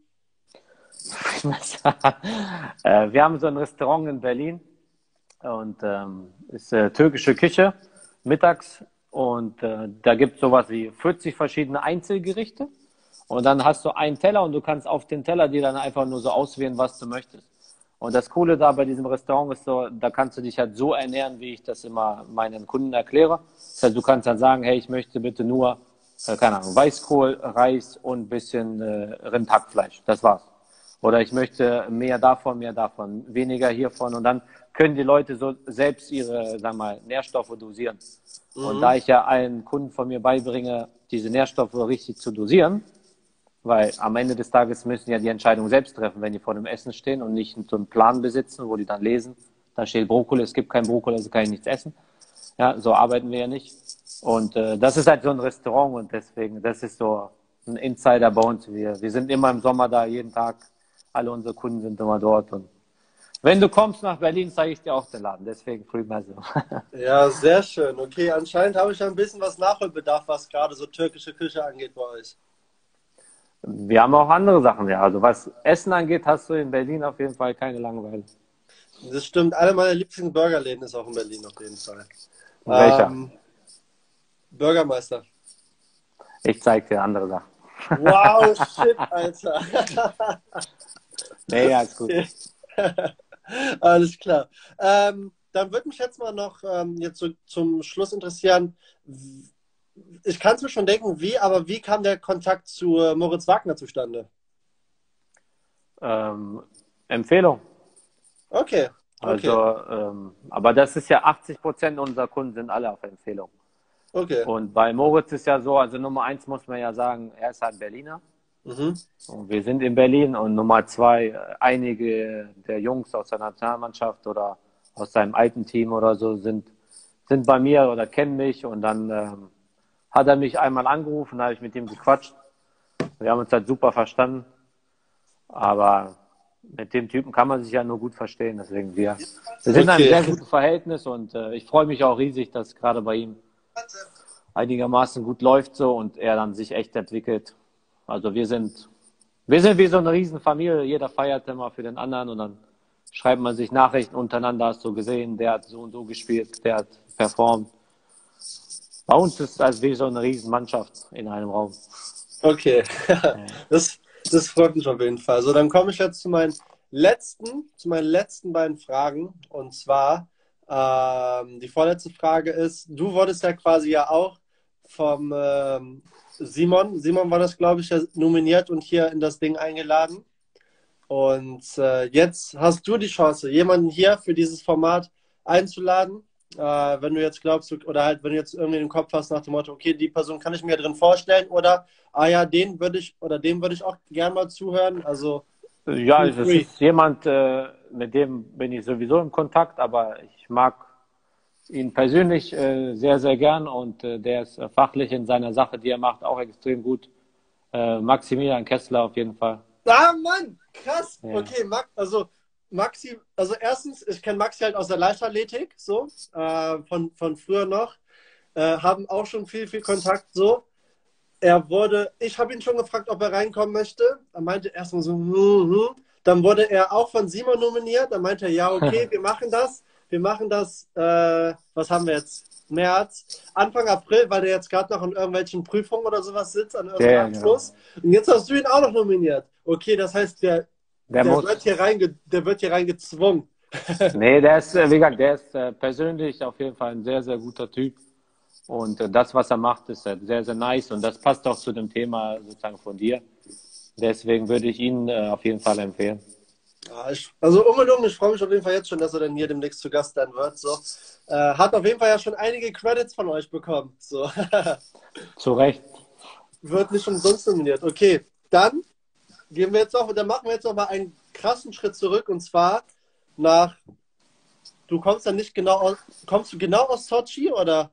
äh, wir haben so ein Restaurant in Berlin und ähm, ist äh, türkische Küche mittags und äh, da gibt es sowas wie vierzig verschiedene Einzelgerichte und dann hast du einen Teller und du kannst auf den Teller dir dann einfach nur so auswählen, was du möchtest. Und das Coole da bei diesem Restaurant ist so, da kannst du dich halt so ernähren, wie ich das immer meinen Kunden erkläre. Das heißt, du kannst dann sagen, hey, ich möchte bitte nur, äh, keine Ahnung, Weißkohl, Reis und ein bisschen äh, Rindhackfleisch. Das war's. Oder ich möchte mehr davon, mehr davon, weniger hiervon. Und dann können die Leute so selbst ihre, sagen wir mal, Nährstoffe dosieren. Und da Mhm. ich ja allen Kunden von mir beibringe, diese Nährstoffe richtig zu dosieren, weil am Ende des Tages müssen ja die Entscheidung selbst treffen, wenn die vor dem Essen stehen und nicht so einen Plan besitzen, wo die dann lesen, da steht Brokkoli, es gibt kein Brokkoli, also kann ich nichts essen. Ja, so arbeiten wir ja nicht. Und äh, das ist halt so ein Restaurant und deswegen, das ist so ein Insider bei uns. Wir, wir sind immer im Sommer da, jeden Tag. Alle unsere Kunden sind immer dort. Und wenn du kommst nach Berlin, zeige ich dir auch den Laden. Deswegen Frühmesse. Ja, sehr schön. Okay, anscheinend habe ich ein bisschen was Nachholbedarf, was gerade so türkische Küche angeht bei euch. Wir haben auch andere Sachen, ja. Also was Essen angeht, hast du in Berlin auf jeden Fall keine Langeweile. Das stimmt. Einer meiner Lieblingsburgerläden ist auch in Berlin auf jeden Fall. Welcher? Ähm, Bürgermeister. Ich zeige dir andere Sachen. Wow, shit, Alter. Nee, ja, ist gut. Okay. Alles klar. Ähm, dann würde mich jetzt mal noch ähm, jetzt so zum Schluss interessieren. Ich kann es mir schon denken, wie, aber wie kam der Kontakt zu äh, Moritz Wagner zustande? Ähm, Empfehlung. Okay, okay, Also, ähm, aber das ist ja achtzig Prozent unserer Kunden sind alle auf Empfehlung. okay. Und bei Moritz ist ja so, also Nummer eins muss man ja sagen, er ist halt Berliner. Mhm. Und wir sind in Berlin. Und Nummer zwei, äh, einige der Jungs aus der Nationalmannschaft oder aus seinem alten Team oder so sind, sind bei mir oder kennen mich. Und dann ähm, hat er mich einmal angerufen, da habe ich mit ihm gequatscht. Wir haben uns halt super verstanden. Aber mit dem Typen kann man sich ja nur gut verstehen. Deswegen wir, wir sind in einem Okay. sehr guten Verhältnis und äh, ich freue mich auch riesig, dass gerade bei ihm einigermaßen gut läuft so und er dann sich echt entwickelt. Also wir sind, wir sind wie so eine Riesenfamilie. Jeder feiert immer für den anderen und dann schreibt man sich Nachrichten untereinander. Hast du gesehen, der hat so und so gespielt, der hat performt. Bei uns ist es als wie so eine Riesenmannschaft in einem Raum. Okay, das, das freut mich auf jeden Fall. So, dann komme ich jetzt zu meinen letzten, zu meinen letzten beiden Fragen. Und zwar, ähm, die vorletzte Frage ist, du wurdest ja quasi ja auch vom ähm, Simon, Simon war das, glaube ich, ja nominiert und hier in das Ding eingeladen. Und äh, jetzt hast du die Chance, jemanden hier für dieses Format einzuladen. Äh, wenn du jetzt glaubst, du, oder halt, wenn du jetzt irgendwie im Kopf hast nach dem Motto, okay, die Person kann ich mir drin vorstellen, oder, ah ja, den würde ich, oder dem würde ich auch gern mal zuhören. Also, Ja, feel also es free. ist jemand, äh, mit dem bin ich sowieso im Kontakt, aber ich mag ihn persönlich äh, sehr, sehr gern und äh, der ist äh, fachlich in seiner Sache, die er macht, auch extrem gut. Äh, Maximilian Kessler auf jeden Fall. Ah, Mann, krass. Ja. Okay, Max, also Maxi, also erstens, ich kenne Maxi halt aus der Leichtathletik, so, äh, von, von früher noch, äh, haben auch schon viel, viel Kontakt, so. Er wurde, ich habe ihn schon gefragt, ob er reinkommen möchte. Er meinte erstmal so, hm, hm. Dann wurde er auch von Simon nominiert. Dann meinte er, ja, okay, wir machen das. Wir machen das, äh, was haben wir jetzt? März, Anfang April, weil der jetzt gerade noch an irgendwelchen Prüfungen oder sowas sitzt, an irgendeinem Ja, genau. Abschluss. Und jetzt hast du ihn auch noch nominiert. Okay, das heißt, der, Der der, muss. wird, hier reinge, der wird hier reingezwungen. Nee, der ist, äh, wie gesagt, der ist äh, persönlich auf jeden Fall ein sehr, sehr guter Typ. Und äh, das, was er macht, ist äh, sehr, sehr nice. Und das passt auch zu dem Thema sozusagen von dir. Deswegen würde ich ihn äh, auf jeden Fall empfehlen. Ja, ich, also unbedingt, ich freue mich auf jeden Fall jetzt schon, dass er dann hier demnächst zu Gast sein wird. So. Äh, hat auf jeden Fall ja schon einige Credits von euch bekommen. So. Zu Recht. Wird nicht umsonst nominiert. Okay, dann gehen wir jetzt noch, dann machen wir jetzt noch mal einen krassen Schritt zurück und zwar nach, du kommst dann nicht genau aus, kommst du genau aus Sochi oder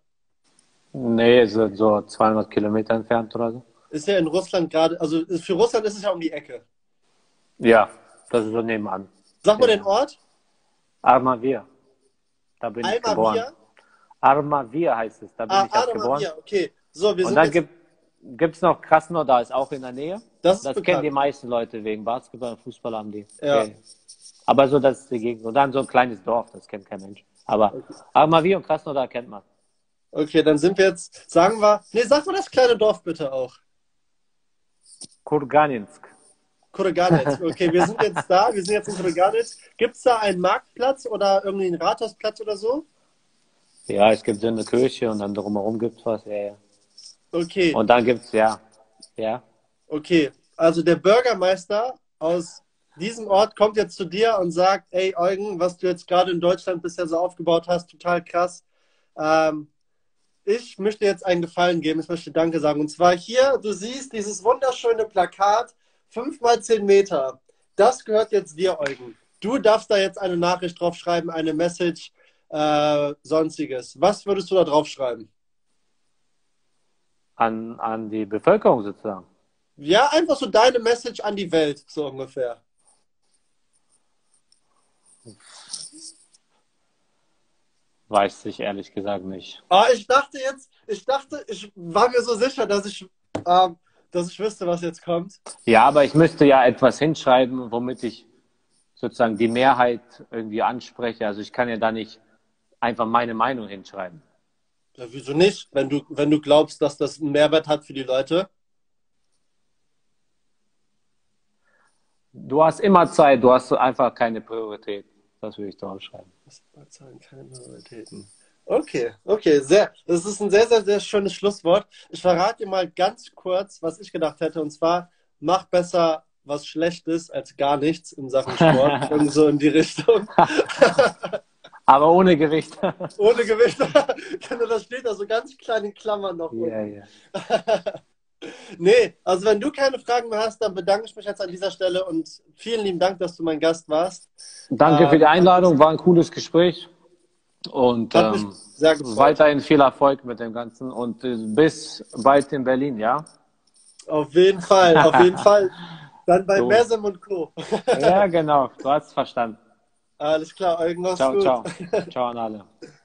Nee, so, so zweihundert Kilometer entfernt oder so. ist ja in Russland gerade, also für Russland ist es ja um die Ecke. Ja, das ist so nebenan. Sag mal den Ort. Armavir. Da bin ich geboren. Almavir. Armavir heißt es. Da bin Ah, ich halt geboren. Armavir, okay. So, wir Und sind dann jetzt, gibt gibt's noch Krasnodar, ist auch in der Nähe. das ist Das kennen bekannt. die meisten Leute wegen Basketball und Fußball haben die. Ja. Okay. Aber so, das ist die Gegend. Und dann so ein kleines Dorf, das kennt kein Mensch. Aber Armavir und Krasnodar kennt man. Okay, dann sind wir jetzt, sagen wir, nee, sag mal das kleine Dorf bitte auch. Kurganинsk. Kurganec. Okay, wir sind jetzt da, wir sind jetzt in Kurganec. Gibt es da einen Marktplatz oder irgendwie einen Rathausplatz oder so? Ja, es gibt so eine Kirche und dann drumherum gibt's was. Ja, ja. Okay, Und dann gibt's, ja, ja. okay. Also der Bürgermeister aus diesem Ort kommt jetzt zu dir und sagt, ey Eugen, was du jetzt gerade in Deutschland bisher so aufgebaut hast, total krass. Ähm, ich möchte jetzt einen Gefallen geben, ich möchte Danke sagen. Und zwar hier, du siehst dieses wunderschöne Plakat, fünf mal zehn Meter. Das gehört jetzt dir, Eugen. Du darfst da jetzt eine Nachricht draufschreiben, eine Message, äh, sonstiges. Was würdest du da draufschreiben? An, an die Bevölkerung sozusagen. Ja, einfach so deine Message an die Welt, so ungefähr. Weiß ich ehrlich gesagt nicht. Ah, ich dachte jetzt, ich dachte, ich war mir so sicher, dass ich, ähm, dass ich wüsste, was jetzt kommt. Ja, aber ich müsste ja etwas hinschreiben, womit ich sozusagen die Mehrheit irgendwie anspreche. Also ich kann ja da nicht einfach meine Meinung hinschreiben. Ja, wieso nicht? Wenn du, wenn du glaubst, dass das einen Mehrwert hat für die Leute. Du hast immer Zeit, du hast einfach keine Priorität. Das würde ich draufschreiben. Zahlen keine Minoritäten. Okay, okay, sehr. Das ist ein sehr, sehr, sehr schönes Schlusswort. Ich verrate dir mal ganz kurz, was ich gedacht hätte. Und zwar, mach besser was Schlechtes als gar nichts in Sachen Sport. Irgendwie so in die Richtung. Aber ohne Gewicht. Ohne Gewicht. Genau, das steht da so ganz klein in Klammern noch. Ja, ja. Nee, also wenn du keine Fragen mehr hast, dann bedanke ich mich jetzt an dieser Stelle und vielen lieben Dank, dass du mein Gast warst. Danke für die Ähm, Einladung, war ein cooles Gespräch und Hat mich ähm, sehr gefreut. weiterhin viel Erfolg mit dem Ganzen und äh, bis bald in Berlin, ja? Auf jeden Fall, auf jeden Fall. Dann bei So. Mersem und Co. Ja, genau, du hast es verstanden. Alles klar, Eugen, mach's Ciao, gut. ciao. Ciao an alle.